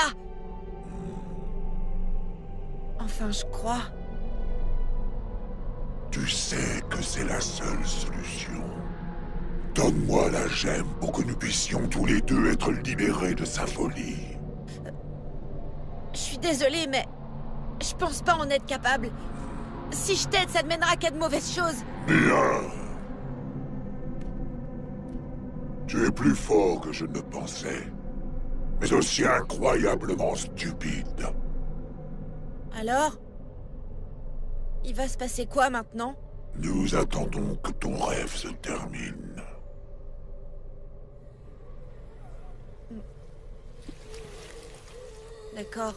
Enfin, je crois. Tu sais que c'est la seule solution. Donne-moi la gemme pour que nous puissions tous les deux être libérés de sa folie. Je suis désolée, mais je pense pas en être capable. Si je t'aide, ça ne mènera qu'à de mauvaises choses. Bien. Tu es plus fort que je ne pensais, mais aussi incroyablement stupide. Alors? Il va se passer quoi maintenant? Nous attendons que ton rêve se termine. D'accord.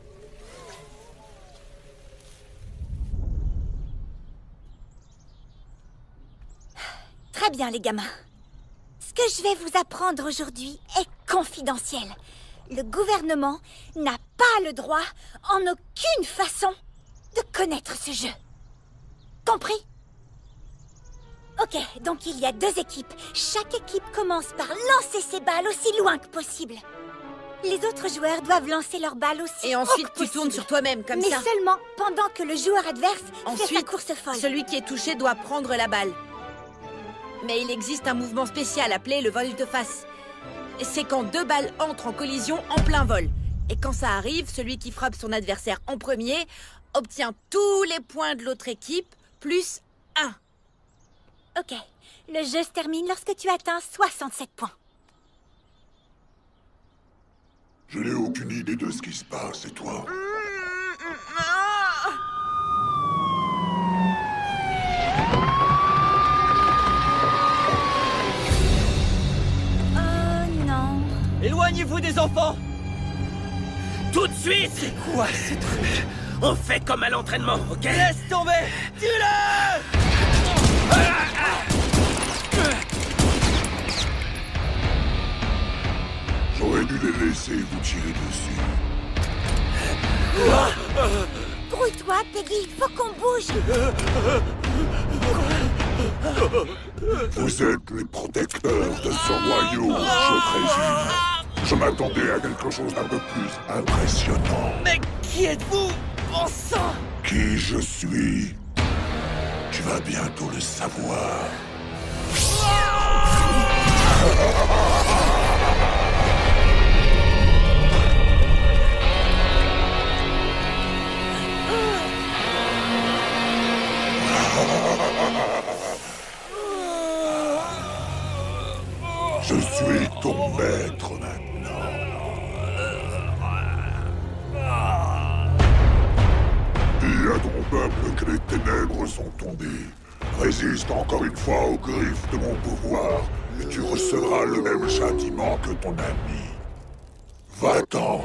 Très bien, les gamins. Ce que je vais vous apprendre aujourd'hui est confidentiel. Le gouvernement n'a pas le droit, en aucune façon, de connaître ce jeu. Compris? Ok, donc il y a 2 équipes. Chaque équipe commence par lancer ses balles aussi loin que possible. Les autres joueurs doivent lancer leurs balles aussi. Et ensuite, tu tournes sur toi-même, comme mais ça. Mais seulement pendant que le joueur adverse fait sa course folle. Celui qui est touché doit prendre la balle. Mais il existe un mouvement spécial appelé le volte-face. C'est quand 2 balles entrent en collision en plein vol. Et quand ça arrive, celui qui frappe son adversaire en premier obtient tous les points de l'autre équipe, plus 1. Ok, le jeu se termine lorsque tu atteins 67 points. Je n'ai aucune idée de ce qui se passe, et toi? Non. Éloignez-vous des enfants! Tout de suite! C'est quoi ce truc? On fait comme à l'entraînement, ok? Laisse tomber! Tue-le! J'aurais dû les laisser vous tirer dessus. Grouille-toi, Peggy, faut qu'on bouge. Vous êtes les protecteurs de ce royaume, je présume. Je m'attendais à quelque chose d'un peu plus impressionnant. Mais qui êtes-vous, bon sang? Qui je suis? Tu vas bientôt le savoir. Je suis ton maître maintenant. Dis à ton peuple que les ténèbres sont tombées. Résiste encore une fois aux griffes de mon pouvoir, et tu recevras le même châtiment que ton ami. Va-t'en.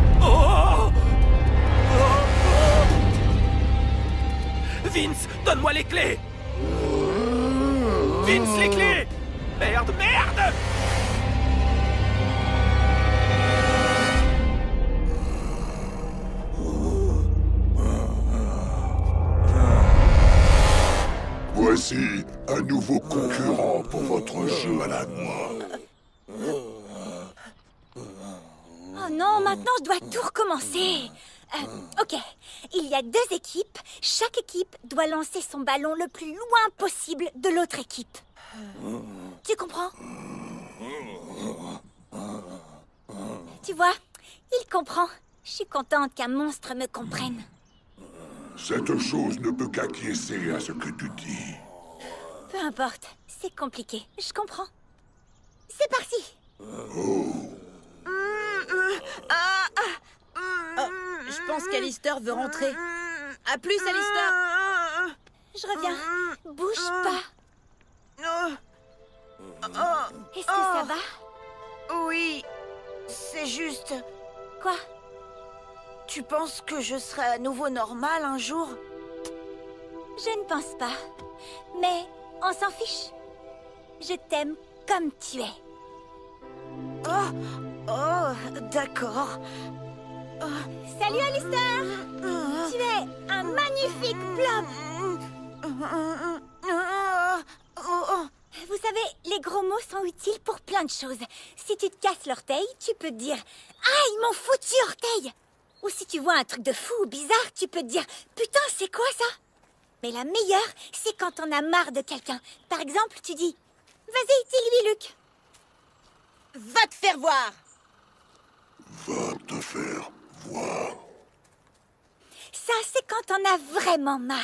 Vince, donne-moi les clés! Vince, les clés! Merde, merde! Voici un nouveau concurrent pour votre jeu à la noix. Oh non, maintenant je dois tout recommencer. Ok, il y a 2 équipes. Chaque équipe doit lancer son ballon le plus loin possible de l'autre équipe. Tu comprends? Tu vois, il comprend. Je suis contente qu'un monstre me comprenne. Cette chose ne peut qu'acquiescer à ce que tu dis. Peu importe, c'est compliqué, je comprends. C'est parti. Je pense qu'Alistair veut rentrer. À plus, Alistair. Je reviens. Bouge pas. Est-ce que ça va? Oui, c'est juste... Quoi? Tu penses que je serai à nouveau normal un jour? Je ne pense pas. Mais on s'en fiche. Je t'aime comme tu es. Oh, d'accord. Salut, Alistair. Tu es un magnifique blob. Vous savez, les gros mots sont utiles pour plein de choses. Si tu te casses l'orteil, tu peux te dire « Aïe, mon foutu orteil !» Ou si tu vois un truc de fou ou bizarre, tu peux te dire « Putain, c'est quoi ça ?» Mais la meilleure, c'est quand on a marre de quelqu'un. Par exemple, tu dis « Vas-y, dis-lui, Luc !» Va te faire voir. Va te faire voir. Ça, c'est quand on a vraiment marre.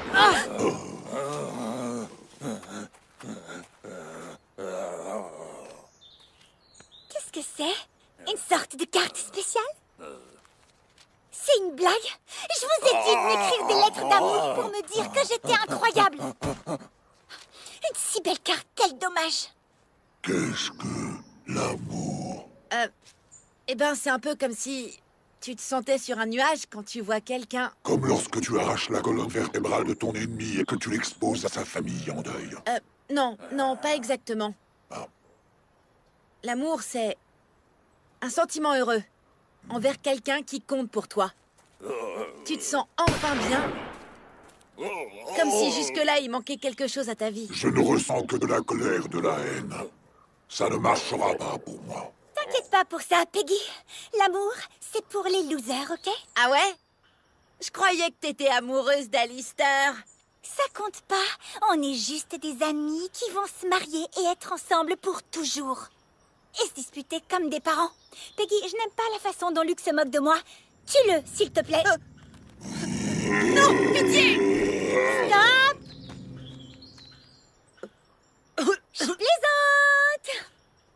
Qu'est-ce que c'est? Une sorte de carte spéciale? C'est une blague? Je vous ai dit de m'écrire des lettres d'amour pour me dire que j'étais incroyable. Une si belle carte, quel dommage. Qu'est-ce que l'amour? Eh ben, c'est un peu comme si tu te sentais sur un nuage quand tu vois quelqu'un. Comme lorsque tu arraches la colonne vertébrale de ton ennemi et que tu l'exposes à sa famille en deuil. Non, non, pas exactement. L'amour, c'est un sentiment heureux envers quelqu'un qui compte pour toi. Tu te sens enfin bien, comme si jusque-là il manquait quelque chose à ta vie. Je ne ressens que de la colère, de la haine. Ça ne marchera pas pour moi. T'inquiète pas pour ça, Peggy. L'amour, c'est pour les losers, ok? Ah ouais? Je croyais que t'étais amoureuse d'Alistair. Ça compte pas. On est juste des amis qui vont se marier et être ensemble pour toujours. Et se disputer comme des parents. Peggy, je n'aime pas la façon dont Luc se moque de moi. Tue-le, s'il te plaît. Non, pitié! Stop! Je plaisante!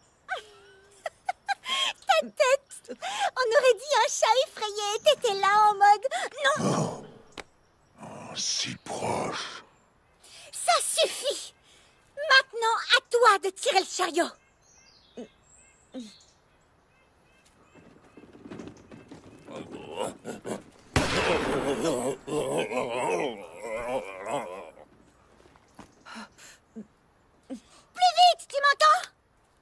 Ta tête! On aurait dit un chat effrayé. T'étais là en mode... Non! Si proche. Ça suffit! Maintenant, à toi de tirer le chariot! Plus vite, tu m'entends?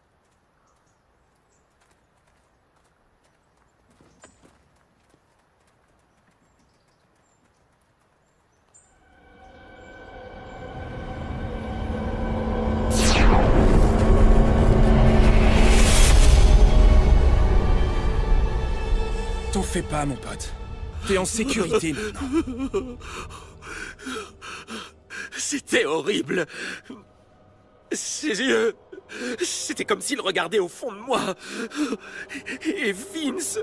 T'en fais pas, mon pote. T'es en sécurité maintenant. C'était horrible. Ses yeux... C'était comme s'il regardait au fond de moi. Et Vince...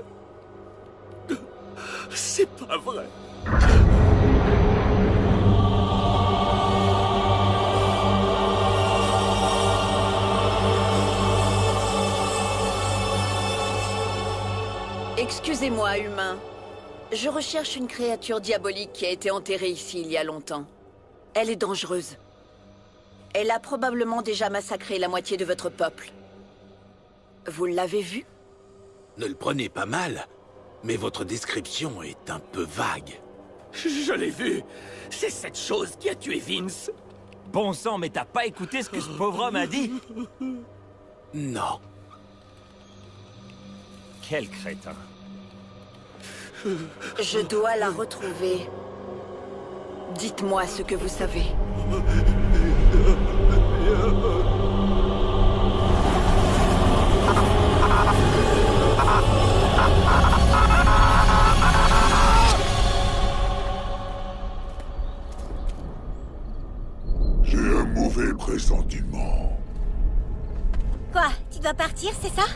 C'est pas vrai. Excusez-moi, humain. Je recherche une créature diabolique qui a été enterrée ici il y a longtemps. Elle est dangereuse. Elle a probablement déjà massacré la moitié de votre peuple. Vous l'avez vue? Ne le prenez pas mal, mais votre description est un peu vague. Je l'ai vue. C'est cette chose qui a tué Vince. Bon sang, mais t'as pas écouté ce que ce pauvre homme a dit? Non. Quel crétin. Je dois la retrouver. Dites-moi ce que vous savez. J'ai un mauvais pressentiment. Quoi? Tu dois partir, c'est ça?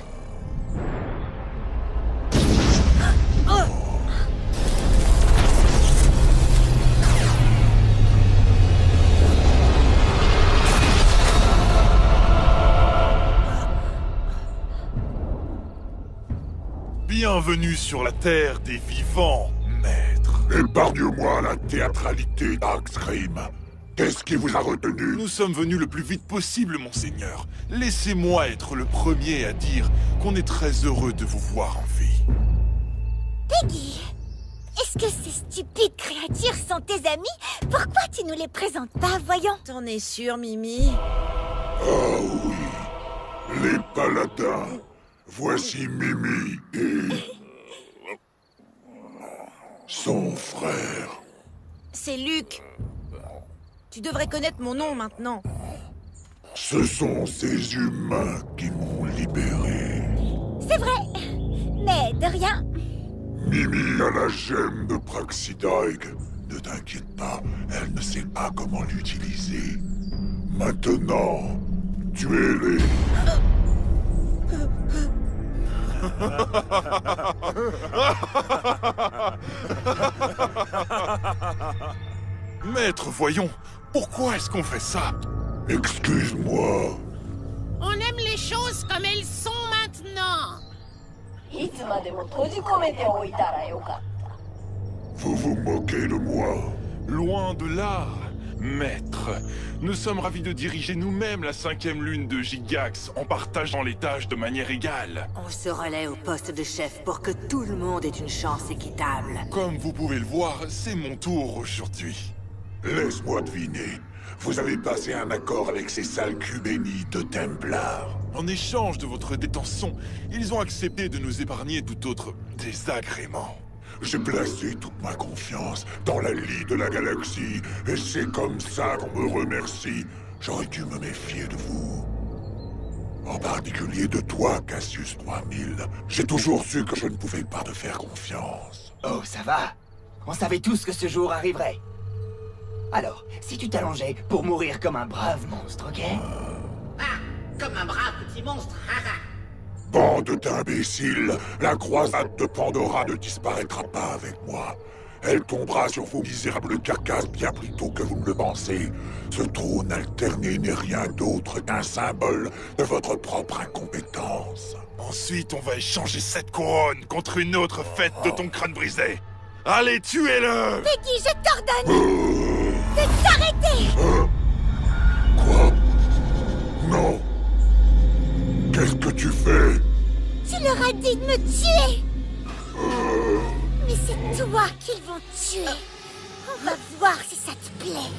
Bienvenue sur la terre des vivants, maître. Épargne-moi la théâtralité, Darkstream. Qu'est-ce qui vous a retenu? Nous sommes venus le plus vite possible, monseigneur. Laissez-moi être le premier à dire qu'on est très heureux de vous voir en vie. Peggy, est-ce que ces stupides créatures sont tes amis? Pourquoi tu nous les présentes pas, voyons? T'en es sûr, Mimi? Ah oui, les paladins. Voici Mimi et... son frère. C'est Luc. Tu devrais connaître mon nom maintenant. Ce sont ces humains qui m'ont libéré. C'est vrai, mais de rien. Mimi a la gemme de Praxidaig. Ne t'inquiète pas, elle ne sait pas comment l'utiliser. Maintenant, tuez-les. Maître, voyons, pourquoi est-ce qu'on fait ça? Excuse-moi. On aime les choses comme elles sont maintenant. Vous vous moquez de moi? Loin de là, maître. Nous sommes ravis de diriger nous-mêmes la 5e lune de Gigax en partageant les tâches de manière égale. On se relaie au poste de chef pour que tout le monde ait une chance équitable. Comme vous pouvez le voir, c'est mon tour aujourd'hui. Laisse-moi deviner. Vous avez passé un accord avec ces sales culs bénis de Templars. En échange de votre détention, ils ont accepté de nous épargner tout autre désagrément. J'ai placé toute ma confiance dans la lie de la galaxie, et c'est comme ça qu'on me remercie. J'aurais dû me méfier de vous. En particulier de toi, Cassius 3000. J'ai toujours su que je ne pouvais pas te faire confiance. Oh, ça va. On savait tous que ce jour arriverait. Alors, si tu t'allongeais pour mourir comme un brave monstre, ok? Ah, comme un brave petit monstre, haha. Bande d'imbéciles, la croisade de Pandora ne disparaîtra pas avec moi. Elle tombera sur vos misérables carcasses bien plus tôt que vous ne le pensez. Ce trône alterné n'est rien d'autre qu'un symbole de votre propre incompétence. Ensuite, on va échanger cette couronne contre une autre fête de ton crâne brisé. Allez, tuez-le! Peggy, je t'ordonne de t'arrêter! Quoi? Non. Qu'est-ce que tu fais? Tu leur as dit de me tuer! Mais c'est toi qu'ils vont tuer! On va voir si ça te plaît!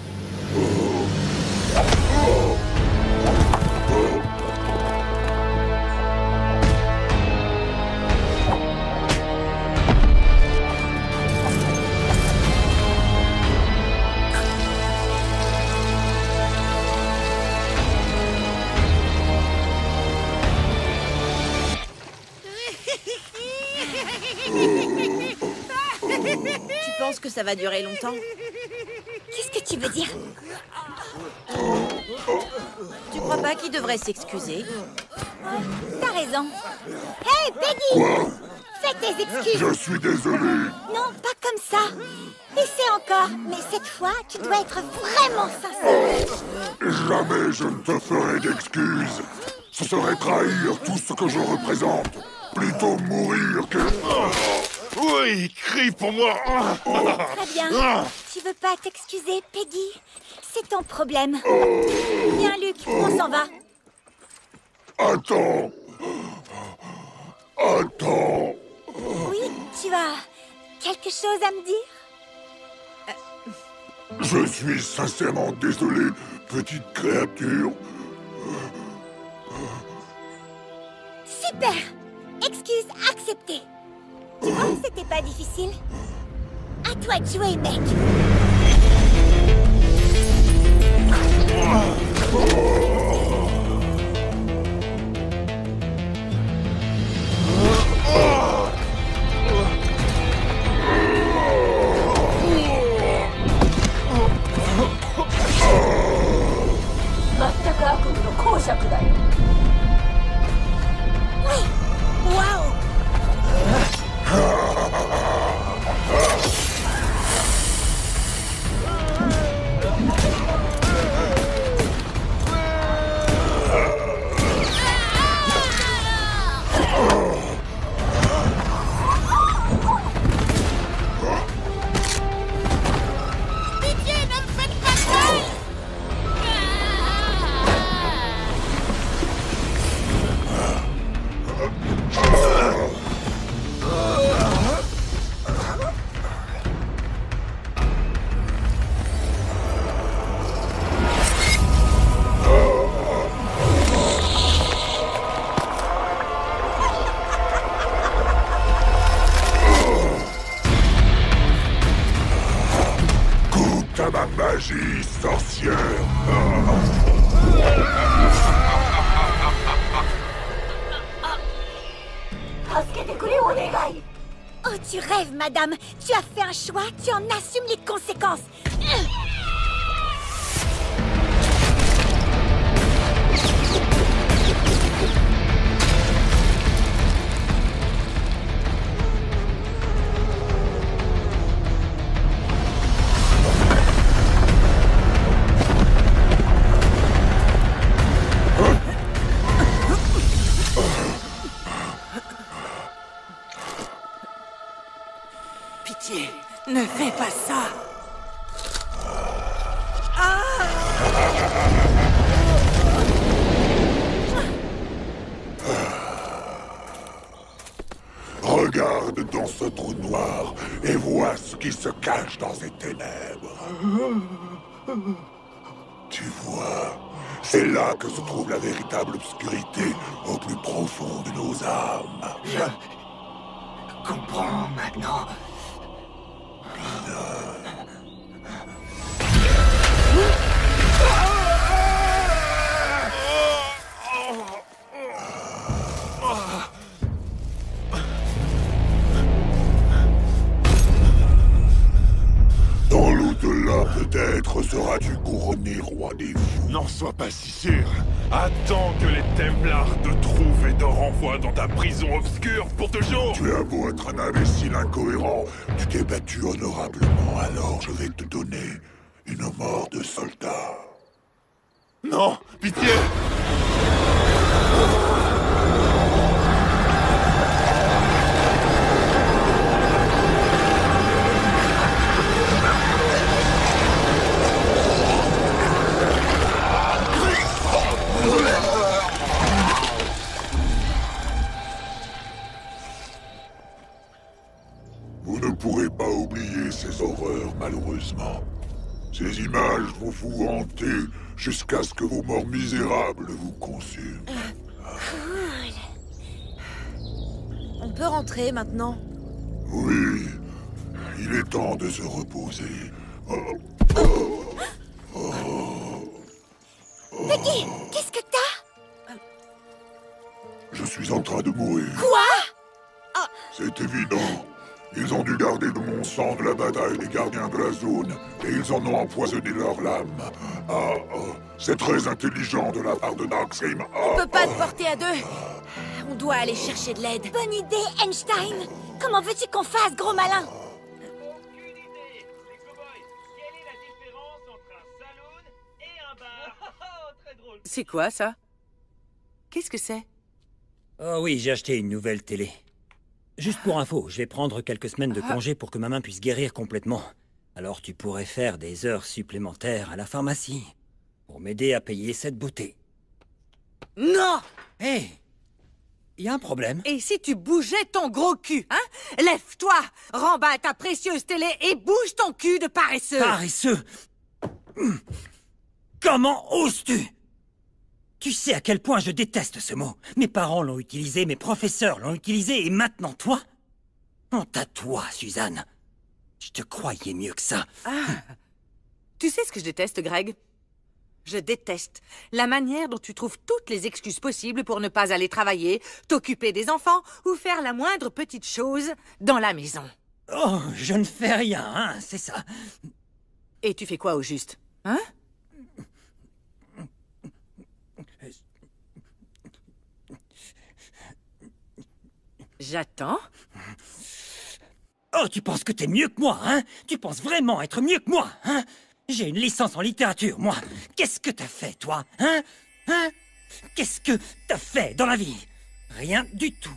Tu penses que ça va durer longtemps? Qu'est-ce Qu'est-ce que tu veux dire? Tu crois pas qu'il devrait s'excuser? T'as raison. Hey, Peggy! Quoi? Fais tes excuses! Je suis désolé. Non, pas comme ça. Essaie encore, mais cette fois, tu dois être vraiment sincère. Jamais je ne te ferai d'excuses. Ce serait trahir tout ce que je représente. Plutôt mourir que... Oui, crie pour moi. Très bien. Tu veux pas t'excuser, Peggy? C'est ton problème. Viens, Luc, on s'en va. Attends. Attends. Oui, tu as quelque chose à me dire? Je suis sincèrement désolé, petite créature. Super! Excuse acceptée. Tu vois, c'était pas difficile. À toi de jouer, mec. Oui! Waouh! Pitié, ne me faites pas mal! Goûte à ma magie, sorcière. Oh, tu rêves, madame. Tu as fait un choix, tu en assumes les conséquences. Pitié, ne fais pas ça. Regarde dans ce trou noir et vois ce qui se cache dans ces ténèbres. Tu vois, c'est là que se trouve la véritable obscurité au plus profond de nos âmes. Je comprends maintenant. Dans l'au-delà, peut-être seras-tu couronné roi des fous. N'en sois pas si sûr. Attends que les Templars te trouvent et te renvoient dans ta prison obscure pour toujours. Tu as beau être un imbécile incohérent, tu t'es battu honorablement, alors je vais te donner une mort de soldat. Non, pitié. Vous ne pourrez pas oublier ces horreurs, malheureusement. Ces images vont vous hanter jusqu'à ce que vos morts misérables vous consument. Cool. On peut rentrer maintenant? Oui, il est temps de se reposer. Peggy, qu'est-ce que t'as? Je suis en train de mourir. Quoi? C'est évident. Ils ont dû garder de mon sang de la bataille des gardiens de la zone, et ils en ont empoisonné leur lame. C'est très intelligent de la part de Darkseid. On peut pas te porter à deux. On doit aller chercher de l'aide. Bonne idée, Einstein. Comment veux-tu qu'on fasse, gros malin? C'est quoi, ça? Qu'est-ce que c'est? Oh oui, j'ai acheté une nouvelle télé. Juste pour info, je vais prendre quelques semaines de congé pour que ma main puisse guérir complètement. Alors tu pourrais faire des heures supplémentaires à la pharmacie pour m'aider à payer cette beauté. Non! Hé! Y a un problème? Et si tu bougeais ton gros cul, hein? Lève-toi! Remballe ta précieuse télé et bouge ton cul de paresseux! Paresseux? Comment oses-tu? Tu sais à quel point je déteste ce mot. Mes parents l'ont utilisé, mes professeurs l'ont utilisé, et maintenant toi? Honte à toi, Suzanne. Je te croyais mieux que ça. Tu sais ce que je déteste, Greg? Je déteste la manière dont tu trouves toutes les excuses possibles pour ne pas aller travailler, t'occuper des enfants ou faire la moindre petite chose dans la maison. Oh, je ne fais rien, hein, c'est ça. Et tu fais quoi au juste, hein? J'attends. Oh, tu penses que t'es mieux que moi, hein? Tu penses vraiment être mieux que moi, hein? J'ai une licence en littérature, moi. Qu'est-ce que t'as fait, toi, hein? Hein? Qu'est-ce que t'as fait dans la vie? Rien du tout.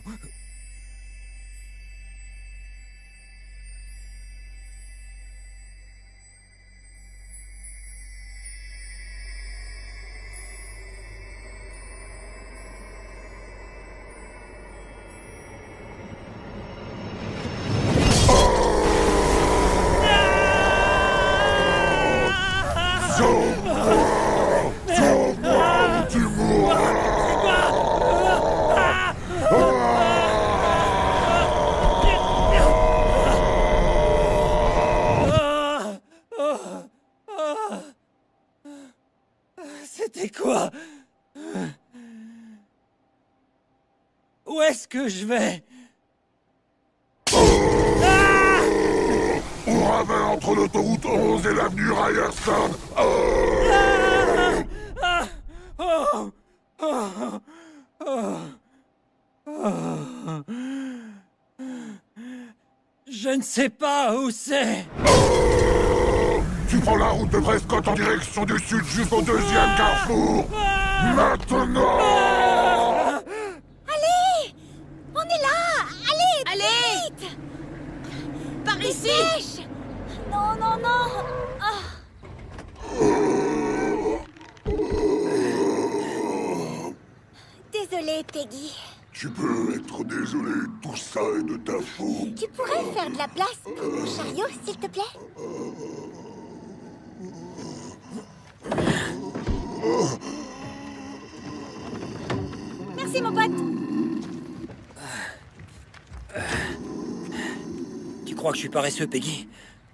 C'était quoi? Où est-ce que je vais? Au ravin entre l'autoroute 11 et l'avenue Ryerson. Je ne sais pas où c'est. Tu prends la route de Prescott en direction du sud jusqu'au deuxième carrefour. Maintenant. Allez! On est là! Allez! Vite! Par ici! Dépêche! Non, non, non! Désolée, Peggy. Tu peux être désolé, tout ça est de ta faute. Tu pourrais faire de la place pour mon chariot, s'il te plaît? Merci, mon pote. Tu crois que je suis paresseux, Peggy?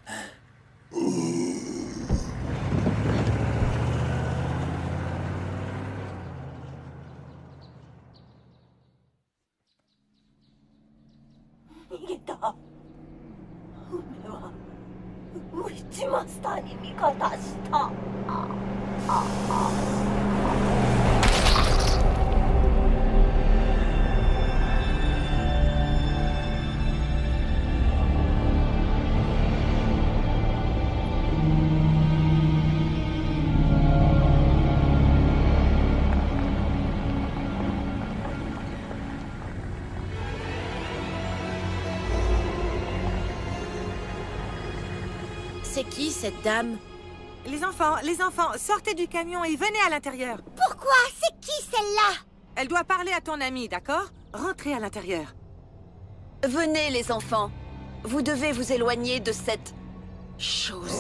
C'est qui, cette dame? Les enfants, sortez du camion et venez à l'intérieur. Pourquoi? C'est qui, celle-là? Elle doit parler à ton amie, d'accord? Rentrez à l'intérieur. Venez, les enfants. Vous devez vous éloigner de cette... chose.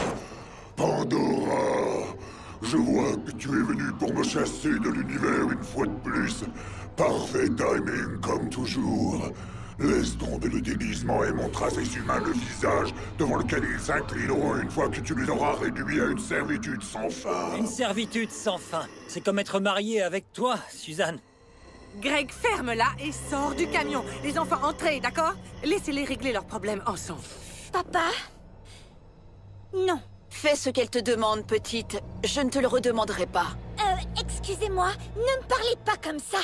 Pandora, je vois que tu es venu pour me chasser de l'univers une fois de plus. Parfait timing, comme toujours. Laisse tomber le déguisement et montre à ces humains le visage devant lequel ils s'inclineront une fois que tu les auras réduits à une servitude sans fin. Une servitude sans fin. C'est comme être marié avec toi, Suzanne. Greg, ferme-la et sors du camion. Les enfants, entrez, d'accord? Laissez-les régler leurs problèmes ensemble. Papa? Non. Fais ce qu'elle te demande, petite. Je ne te le redemanderai pas. Excusez-moi, ne me parlez pas comme ça.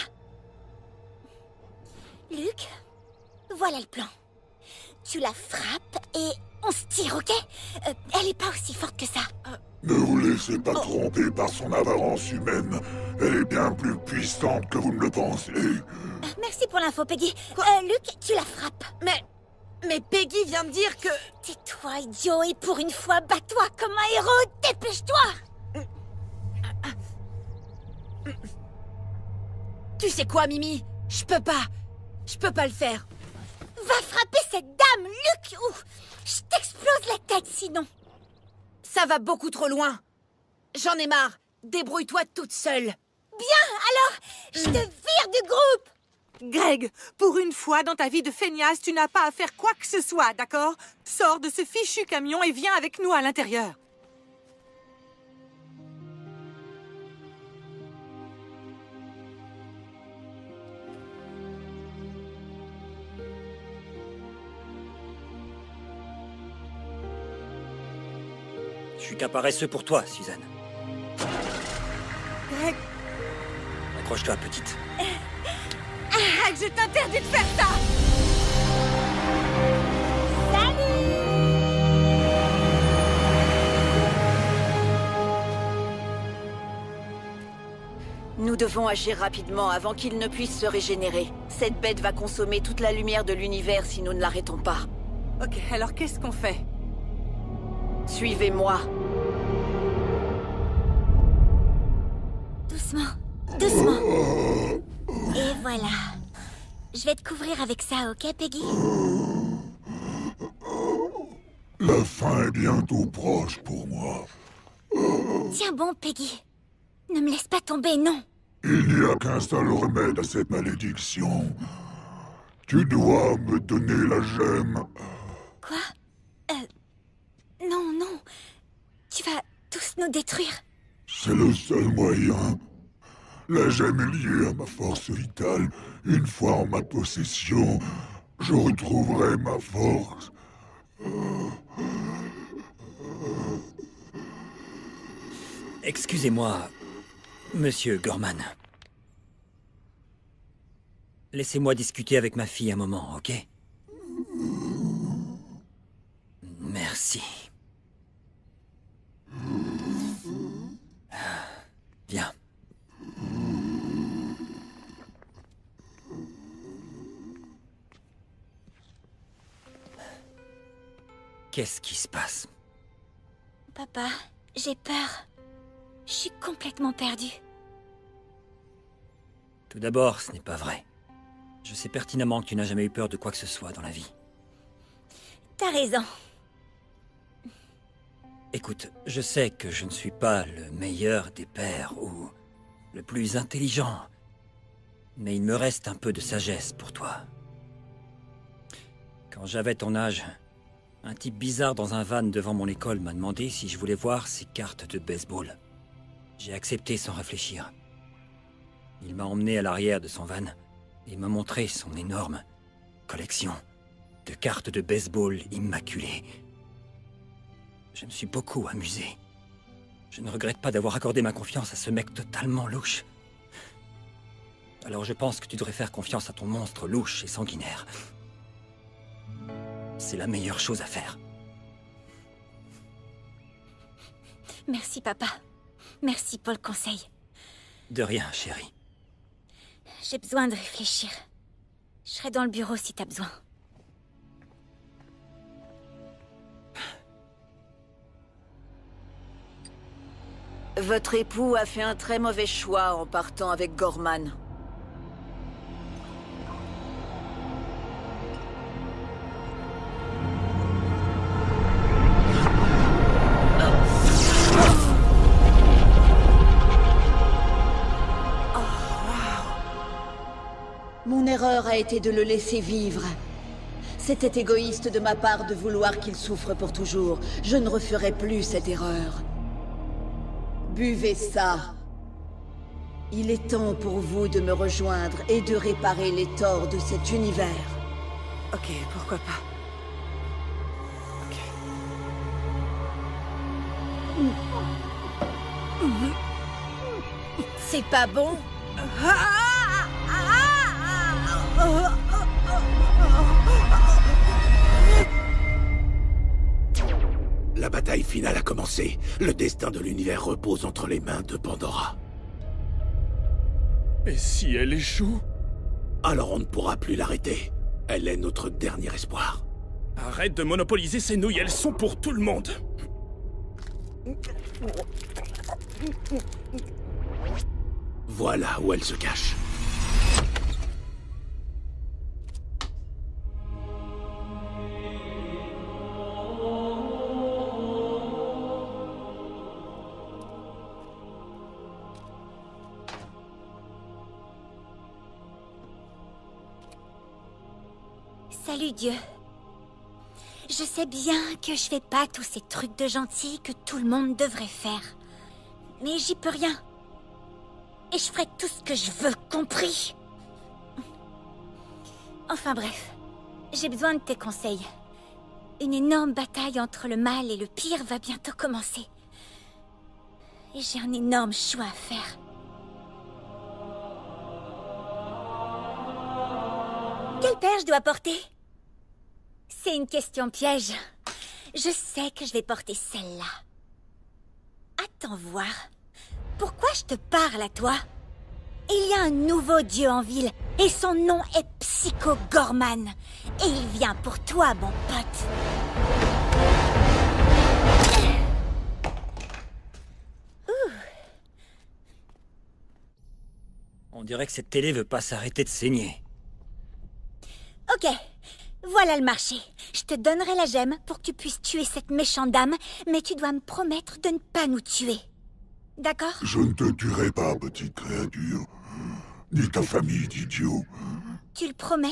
Luc, voilà le plan. Tu la frappes et on se tire, ok? Elle est pas aussi forte que ça. Ne vous laissez pas tromper par son apparence humaine. Elle est bien plus puissante que vous ne le pensez. Merci pour l'info, Peggy. Luc, tu la frappes. Mais Peggy vient de dire que... Tais-toi, idiot, et pour une fois, bats-toi comme un héros. Dépêche-toi. Tu sais quoi, Mimi? Je peux pas le faire. Va frapper cette dame, Luc, ou je t'explose la tête sinon. Ça va beaucoup trop loin. J'en ai marre. Débrouille-toi toute seule. Bien, alors, je te vire du groupe. Greg, pour une fois dans ta vie de feignasse, tu n'as pas à faire quoi que ce soit, d'accord? Sors de ce fichu camion et viens avec nous à l'intérieur. Je suis qu'un paresseux pour toi, Suzanne. Greg... Accroche-toi, petite. Greg, je t'interdis de faire ça! Nous devons agir rapidement avant qu'il ne puisse se régénérer. Cette bête va consommer toute la lumière de l'univers si nous ne l'arrêtons pas. Ok, alors qu'est-ce qu'on fait? Suivez-moi. Doucement, doucement. Et voilà. Je vais te couvrir avec ça, ok, Peggy? La fin est bientôt proche pour moi. Tiens bon, Peggy. Ne me laisse pas tomber, non. Il n'y a qu'un seul remède à cette malédiction. Tu dois me donner la gemme. Quoi? Non, non. Tu vas tous nous détruire. C'est le seul moyen. La gemme est liée à ma force vitale. Une fois en ma possession, je retrouverai ma force. Excusez-moi, Monsieur Gorman. Laissez-moi discuter avec ma fille un moment, ok? Merci. Viens. Qu'est-ce qui se passe? Papa, j'ai peur. Je suis complètement perdue. Tout d'abord, ce n'est pas vrai. Je sais pertinemment que tu n'as jamais eu peur de quoi que ce soit dans la vie. T'as raison. Écoute, je sais que je ne suis pas le meilleur des pères ou le plus intelligent, mais il me reste un peu de sagesse pour toi. Quand j'avais ton âge, un type bizarre dans un van devant mon école m'a demandé si je voulais voir ses cartes de baseball. J'ai accepté sans réfléchir. Il m'a emmené à l'arrière de son van et m'a montré son énorme collection de cartes de baseball immaculées. Je me suis beaucoup amusé. Je ne regrette pas d'avoir accordé ma confiance à ce mec totalement louche. Alors je pense que tu devrais faire confiance à ton monstre louche et sanguinaire. C'est la meilleure chose à faire. Merci, papa. Merci pour le conseil. De rien, chérie. J'ai besoin de réfléchir. Je serai dans le bureau si t'as besoin. Votre époux a fait un très mauvais choix en partant avec Gorman. Mon erreur a été de le laisser vivre. C'était égoïste de ma part de vouloir qu'il souffre pour toujours. Je ne referai plus cette erreur. Buvez ça. Il est temps pour vous de me rejoindre et de réparer les torts de cet univers. Ok, pourquoi pas. C'est pas bon. La bataille finale a commencé. Le destin de l'univers repose entre les mains de Pandora. Et si elle échoue? Alors on ne pourra plus l'arrêter. Elle est notre dernier espoir. Arrête de monopoliser ces nouilles, elles sont pour tout le monde. Voilà où elle se cache. Salut Dieu. Je sais bien que je fais pas tous ces trucs de gentil que tout le monde devrait faire. Mais j'y peux rien. Et je ferai tout ce que je veux, compris? Enfin bref, j'ai besoin de tes conseils. Une énorme bataille entre le mal et le pire va bientôt commencer. Et j'ai un énorme choix à faire. Quelle paire je dois porter? C'est une question piège. Je sais que je vais porter celle-là. Attends voir. Pourquoi je te parle à toi? Il y a un nouveau dieu en ville, et son nom est Psycho Gorman. Et il vient pour toi, mon pote. On dirait que cette télé veut pas s'arrêter de saigner. Ok, voilà le marché. Je te donnerai la gemme pour que tu puisses tuer cette méchante dame, mais tu dois me promettre de ne pas nous tuer. D'accord? Je ne te tuerai pas, petite créature. Ni ta famille d'idiots. Tu le promets?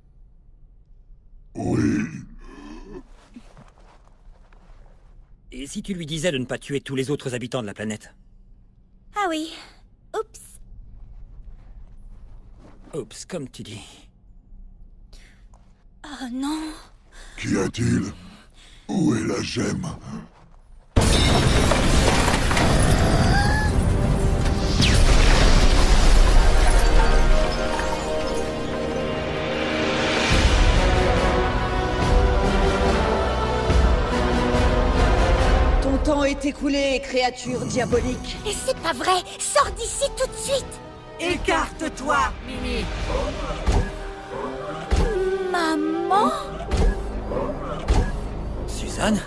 Oui. Et si tu lui disais de ne pas tuer tous les autres habitants de la planète? Ah oui. Oups. Oups, comme tu dis. Oh non. Qu'y a-t-il? Où est la gemme? Ton temps est écoulé, créature diabolique. Et c'est pas vrai. Sors d'ici tout de suite. Écarte-toi, Mimi. Maman? Suzanne?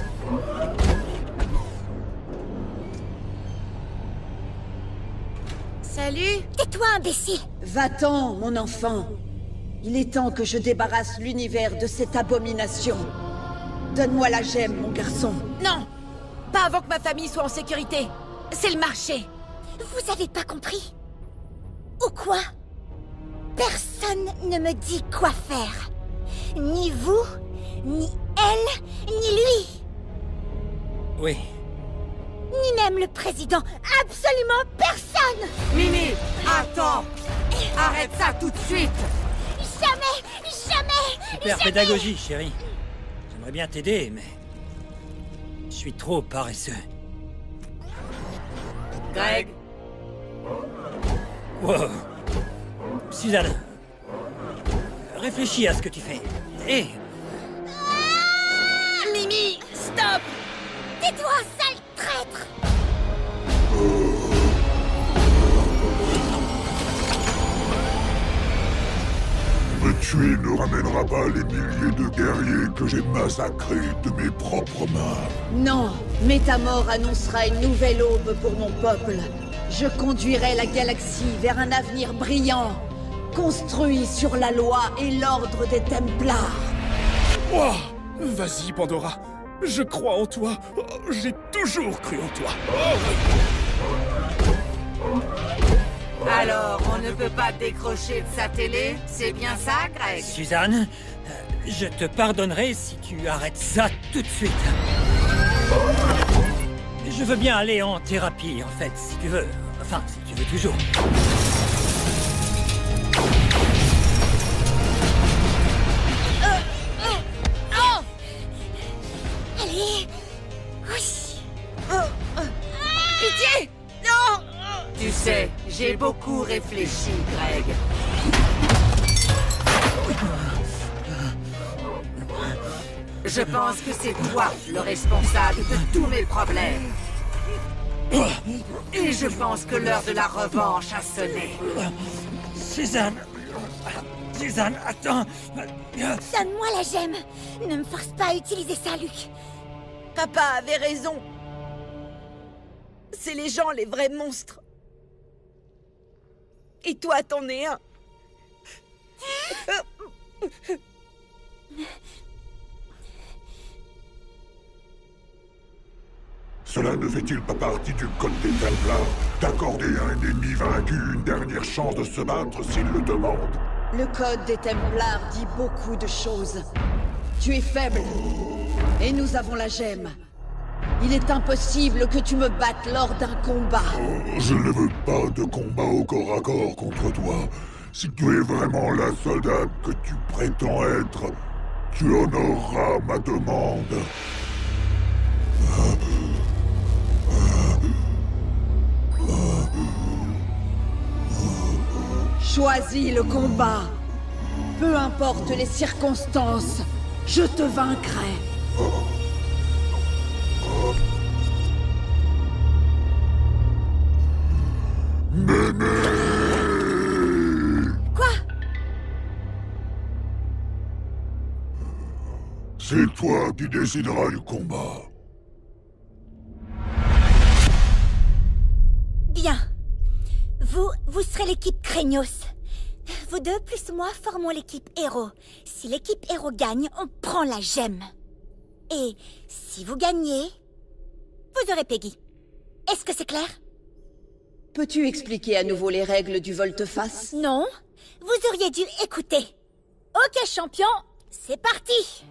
Salut. Tais-toi, imbécile. Va-t'en, mon enfant. Il est temps que je débarrasse l'univers de cette abomination. Donne-moi la gemme, mon garçon. Non. Pas avant que ma famille soit en sécurité. C'est le marché. Vous avez pas compris? Ou quoi? Personne ne me dit quoi faire. Ni vous, ni elle, ni lui. Oui. Ni même le président. Absolument personne. Mimi, attends. Arrête ça tout de suite. Jamais, jamais, Super jamais. pédagogie, chérie. J'aimerais bien t'aider, mais... je suis trop paresseux. Greg. Wow. Suzanne. Réfléchis à ce que tu fais. Et... Mimi, stop. Tais-toi, sale traître. Me tuer ne ramènera pas les milliers de guerriers que j'ai massacrés de mes propres mains. Non, mais ta mort annoncera une nouvelle aube pour mon peuple. Je conduirai la galaxie vers un avenir brillant, construit sur la loi et l'ordre des Templars. Oh, vas-y, Pandora. Je crois en toi. Oh, j'ai toujours cru en toi. Alors, on ne peut pas décrocher de sa télé? C'est bien ça, Greg? Suzanne, je te pardonnerai si tu arrêtes ça tout de suite. Je veux bien aller en thérapie, en fait, si tu veux. Enfin, si tu veux toujours. Allez. Oui. Pitié! Non! Tu sais, j'ai beaucoup réfléchi, Greg. Je pense que c'est toi le responsable de tous mes problèmes. Et je pense que l'heure de la revanche a sonné. Suzanne! Suzanne, attends! Donne-moi la gemme. Ne me force pas à utiliser ça, Luc. Papa avait raison. C'est les gens les vrais monstres. Et toi, t'en es un. Cela ne fait-il pas partie du code des Templars d'accorder à un ennemi vaincu une dernière chance de se battre s'il le demande? Le code des Templars dit beaucoup de choses. Tu es faible. Et nous avons la gemme. Il est impossible que tu me battes lors d'un combat. Je ne veux pas de combat au corps à corps contre toi. Si tu es vraiment la soldate que tu prétends être, tu honoreras ma demande. Choisis le combat. Peu importe les circonstances, je te vaincrai. Quoi? C'est toi qui décideras du combat. Bien. Vous serez l'équipe Craignos. Vous deux plus moi formons l'équipe Héros. Si l'équipe Héros gagne, on prend la gemme. Et si vous gagnez, vous aurez Peggy. Est-ce que c'est clair? Peux-tu expliquer à nouveau les règles du volte-face? Non, vous auriez dû écouter. Ok, champion, c'est parti.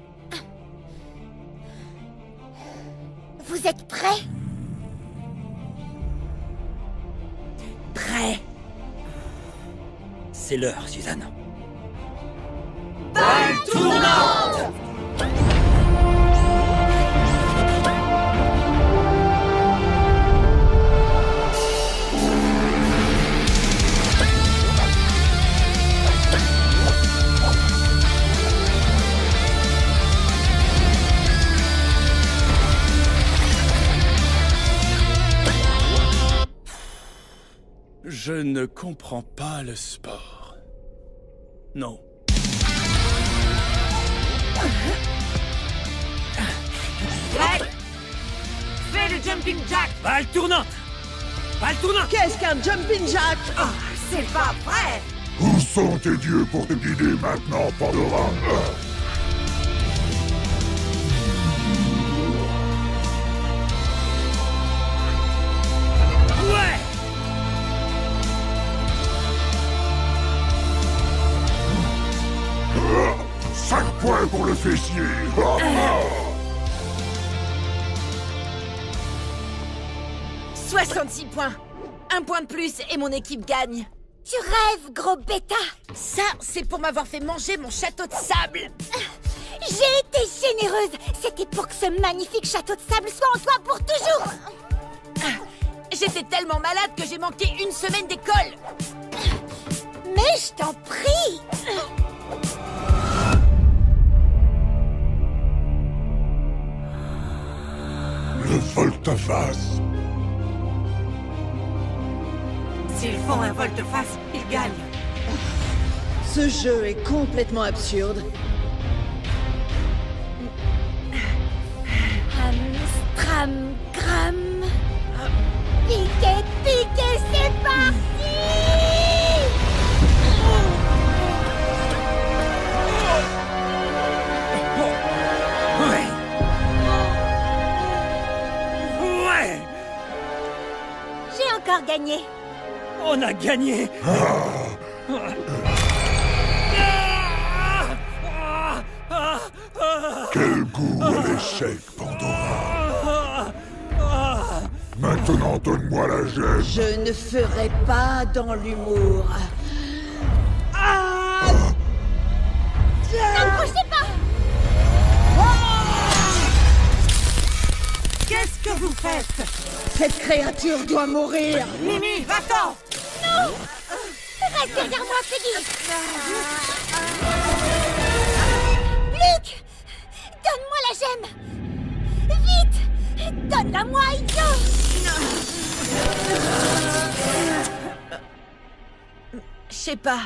Vous êtes prêts? Prêt. C'est l'heure, Suzanne. Balle tournante! Je ne comprends pas le sport. Non. Greg! Fais le jumping jack! Balle tournante! Balle tournante! Qu'est-ce qu'un jumping jack? Oh, c'est pas vrai! Où sont tes dieux pour te guider maintenant, Pandora? Ouais! 5 points pour le fessier. 66 points. Un point de plus et mon équipe gagne. Tu rêves, gros bêta. Ça, c'est pour m'avoir fait manger mon château de sable. J'ai été généreuse. C'était pour que ce magnifique château de sable soit en toi pour toujours. J'étais tellement malade que j'ai manqué une semaine d'école. Mais je t'en prie. Le volte-face. S'ils font un volte-face, ils gagnent. Ce jeu est complètement absurde. Stram, gram. Piqué, piqué, c'est parti. Ouais! Ouais! J'ai encore gagné. On a gagné! Quel goût à l'échec, Pandora. Maintenant, donne-moi la gemme. Je ne ferai pas dans l'humour. N'approchez pas! Qu'est-ce que vous faites? Cette créature doit mourir. Mimi, va-t'en! Non! Reste derrière moi, Peggy! Luc! Donne-moi la gemme! Vite! Donne-la-moi, idiot! Je sais pas.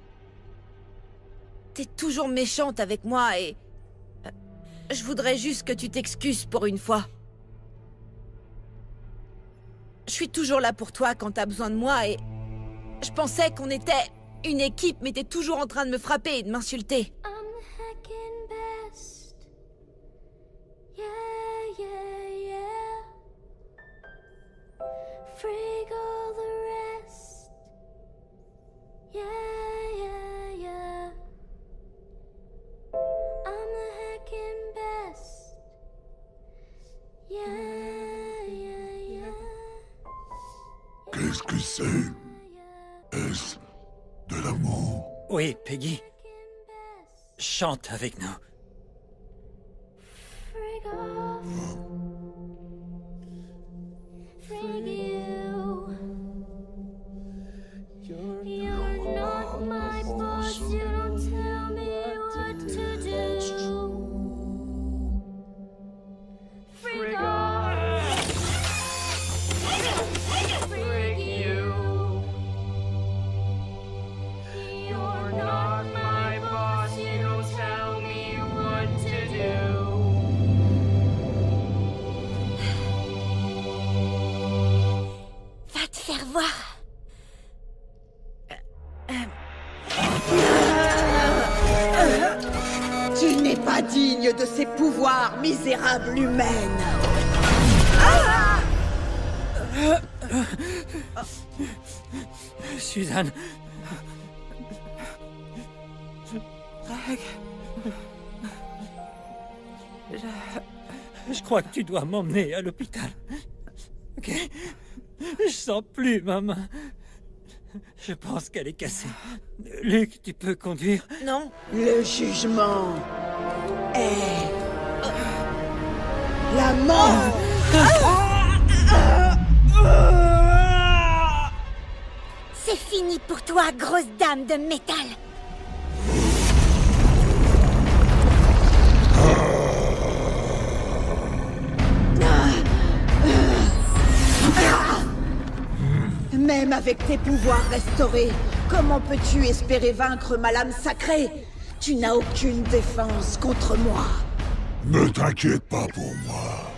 T'es toujours méchante avec moi et... je voudrais juste que tu t'excuses pour une fois. Je suis toujours là pour toi quand t'as besoin de moi et... je pensais qu'on était une équipe, mais t'es toujours en train de me frapper et de m'insulter. Frig all the rest. Yeah. I'm the heckin' best. Yeah. Qu'est-ce que c'est? Est-ce de l'amour? Oui, Peggy. Chante avec nous. Frig off. Frig you. You're not my boss. You don't tell me what to do. Frig off. Frig you. You're not my boss. You don't tell me what to do. Va te faire voir. Tu n'es pas digne de ces pouvoirs, misérable humaine. Suzanne. Greg. Je crois que tu dois m'emmener à l'hôpital. Ok? Je sens plus ma main. Je pense qu'elle est cassée. Luc, tu peux conduire? Non. Le jugement est la mort. C'est fini pour toi, grosse dame de métal. Même avec tes pouvoirs restaurés, comment peux-tu espérer vaincre ma lame sacrée? Tu n'as aucune défense contre moi. Ne t'inquiète pas pour moi.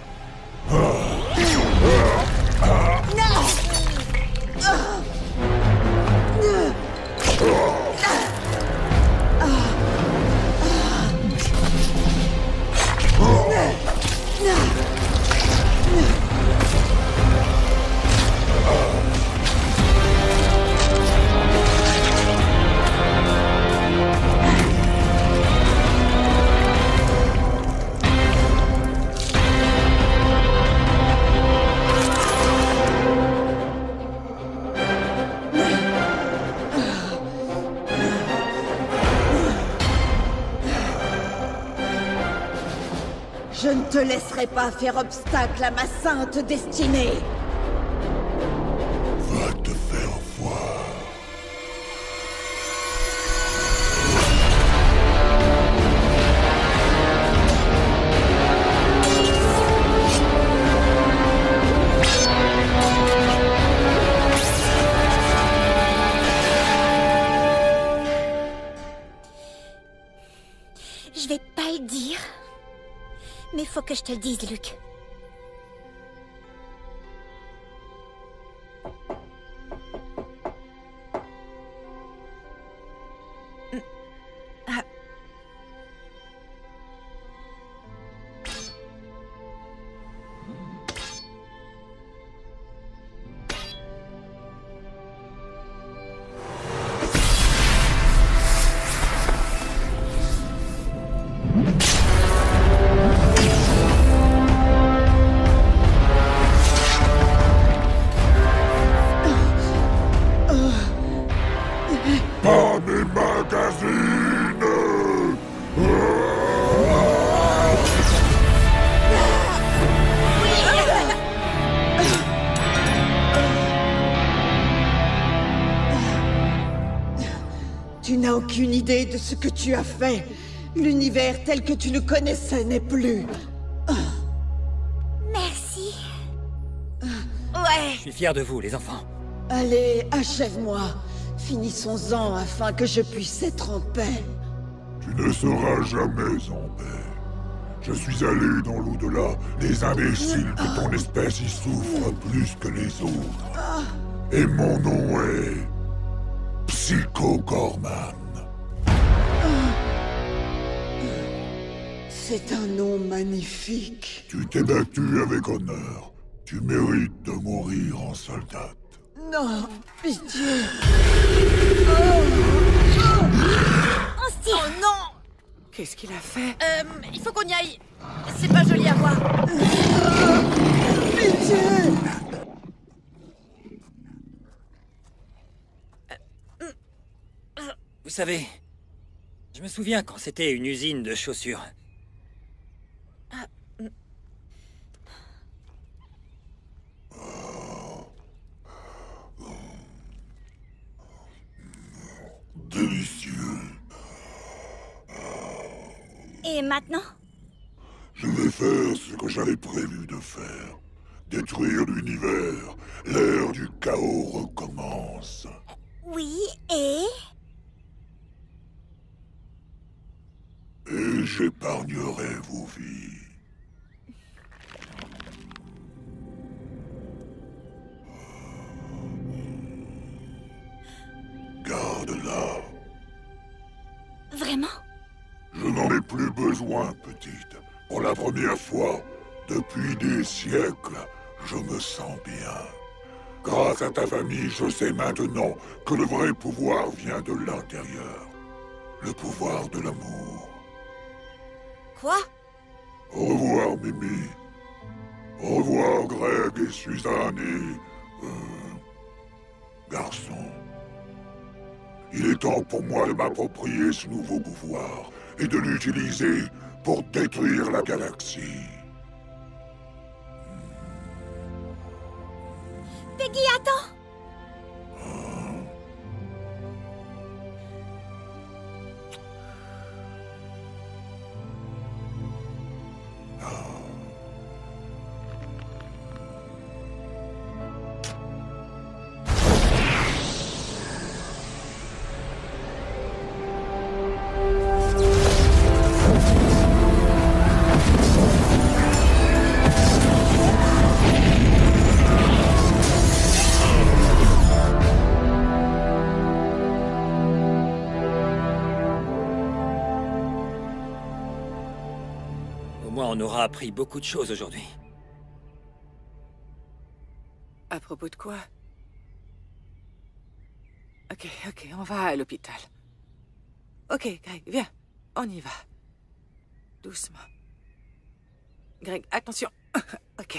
Je ne te laisserai pas faire obstacle à ma sainte destinée. Va te faire voir. Je vais pas le dire. Mais faut que je te le dise, Luc. aucune idée de ce que tu as fait. L'univers tel que tu le connaissais n'est plus. Merci. Ouais. Je suis fier de vous, les enfants. Allez, achève-moi. Finissons-en afin que je puisse être en paix. Tu ne seras jamais en paix. Je suis allé dans l'au-delà. Les imbéciles de ton espèce y souffrent plus que les autres. Et mon nom est... Psycho Gorman. C'est un nom magnifique. Tu t'es battu avec honneur. Tu mérites de mourir en soldat. Non, pitié. On se tire. Oh non. Qu'est-ce qu'il a fait? Il faut qu'on y aille. C'est pas joli à voir. Pitié. Vous savez, je me souviens quand c'était une usine de chaussures. Délicieux. Et maintenant? Je vais faire ce que j'avais prévu de faire. Détruire l'univers. L'ère du chaos recommence. Oui, et j'épargnerai vos vies. Garde-la. Vraiment? Je n'en ai plus besoin, petite. Pour la première fois, depuis des siècles, je me sens bien. Grâce à ta famille, je sais maintenant que le vrai pouvoir vient de l'intérieur. Le pouvoir de l'amour. Quoi? Au revoir, Mimi. Au revoir, Greg et Suzanne et... garçon. Il est temps pour moi de m'approprier ce nouveau pouvoir et de l'utiliser pour détruire la galaxie. Peggy, attends! On aura appris beaucoup de choses aujourd'hui. À propos de quoi? Ok, on va à l'hôpital. Ok, Greg, viens. On y va. Doucement. Greg, attention. Ok.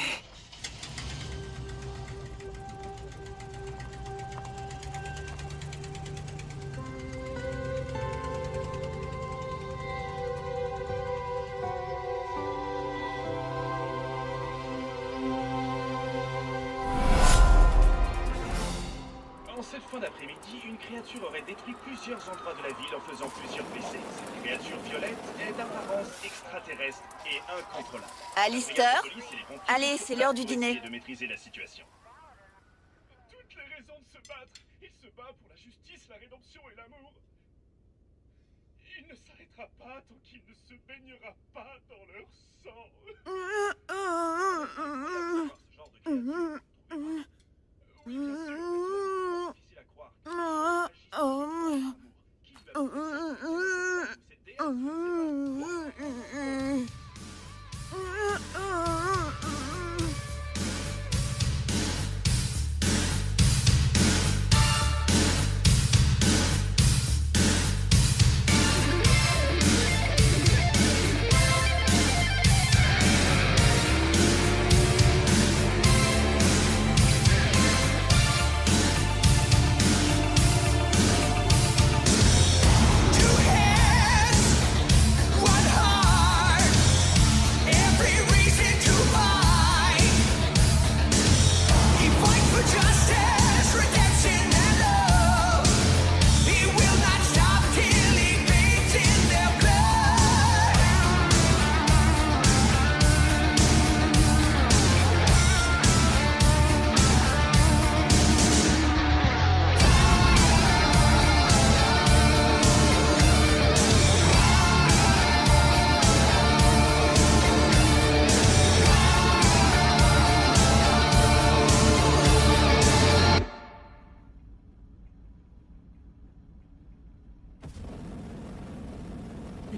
Cette fin d'après-midi, une créature aurait détruit plusieurs endroits de la ville en faisant plusieurs blessés. Cette créature violette est d'apparence extraterrestre et incontrôlable. Alistair, allez, c'est l'heure du dîner. De maîtriser la situation. Toutes les raisons de se battre. Il se bat pour la justice, la rédemption et l'amour. Il ne s'arrêtera pas tant qu'il ne se baignera pas dans leur sang. Ce genre de créature, oui, bien sûr, difficile à croire.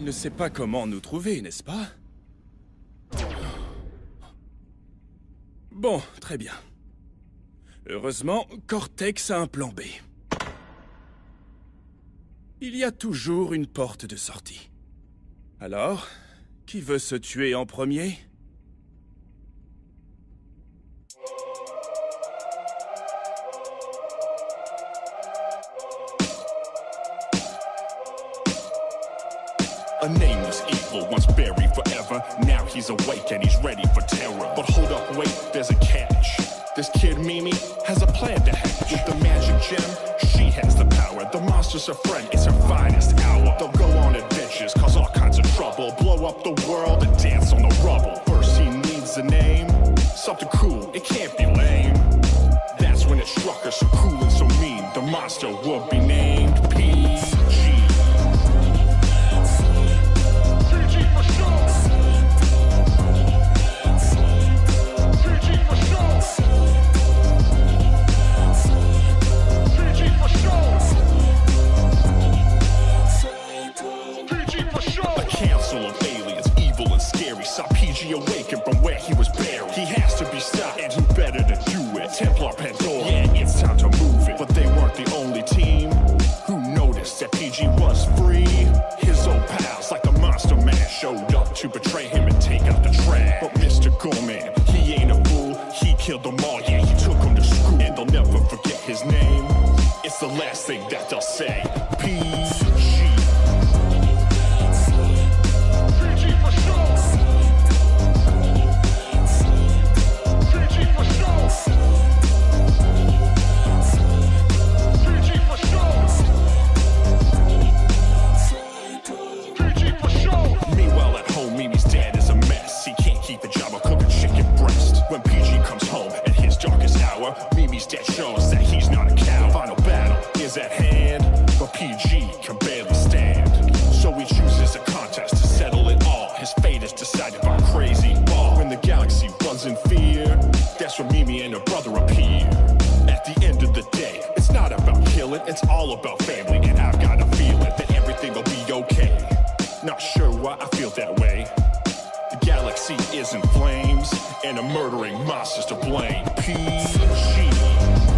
Il ne sait pas comment nous trouver, n'est-ce pas? Bon, très bien. Heureusement, Cortex a un plan B. Il y a toujours une porte de sortie. Alors, qui veut se tuer en premier? A nameless evil, once buried forever. Now he's awake and he's ready for terror. But hold up, wait, there's a catch. This kid Mimi has a plan to hatch. With the magic gem, she has the power. The monster's her friend, it's her finest hour. They'll go on adventures, cause all kinds of trouble. Blow up the world and dance on the rubble. First he needs a name, something cool, it can't be lame. That's when it struck her, so cool and so mean. The monster would be named PG. Saw PG awaken from where he was buried. He has to be stopped, and who better to do it? Templar Pandora, yeah, it's time to move it. But they weren't the only team who noticed that PG was free. His old pals, like the Monster Man, showed up to betray him and take out the trash. But Mr. Gorman, he ain't a fool. He killed them all, yeah, he took them to school. And they'll never forget his name. It's the last thing that they'll say. PG. When PG comes home at his darkest hour, Mimi's death shows that he's not a cow. Final battle is at hand, but PG can barely stand. So he chooses a contest to settle it all. His fate is decided by Crazy Ball. When the galaxy runs in fear, that's when Mimi and her brother appear. At the end of the day, it's not about killing, it's all about family. And I've got a feeling that everything will be okay. Not sure why I feel that way. The galaxy is in flames, and a murdering monster's to blame. PG.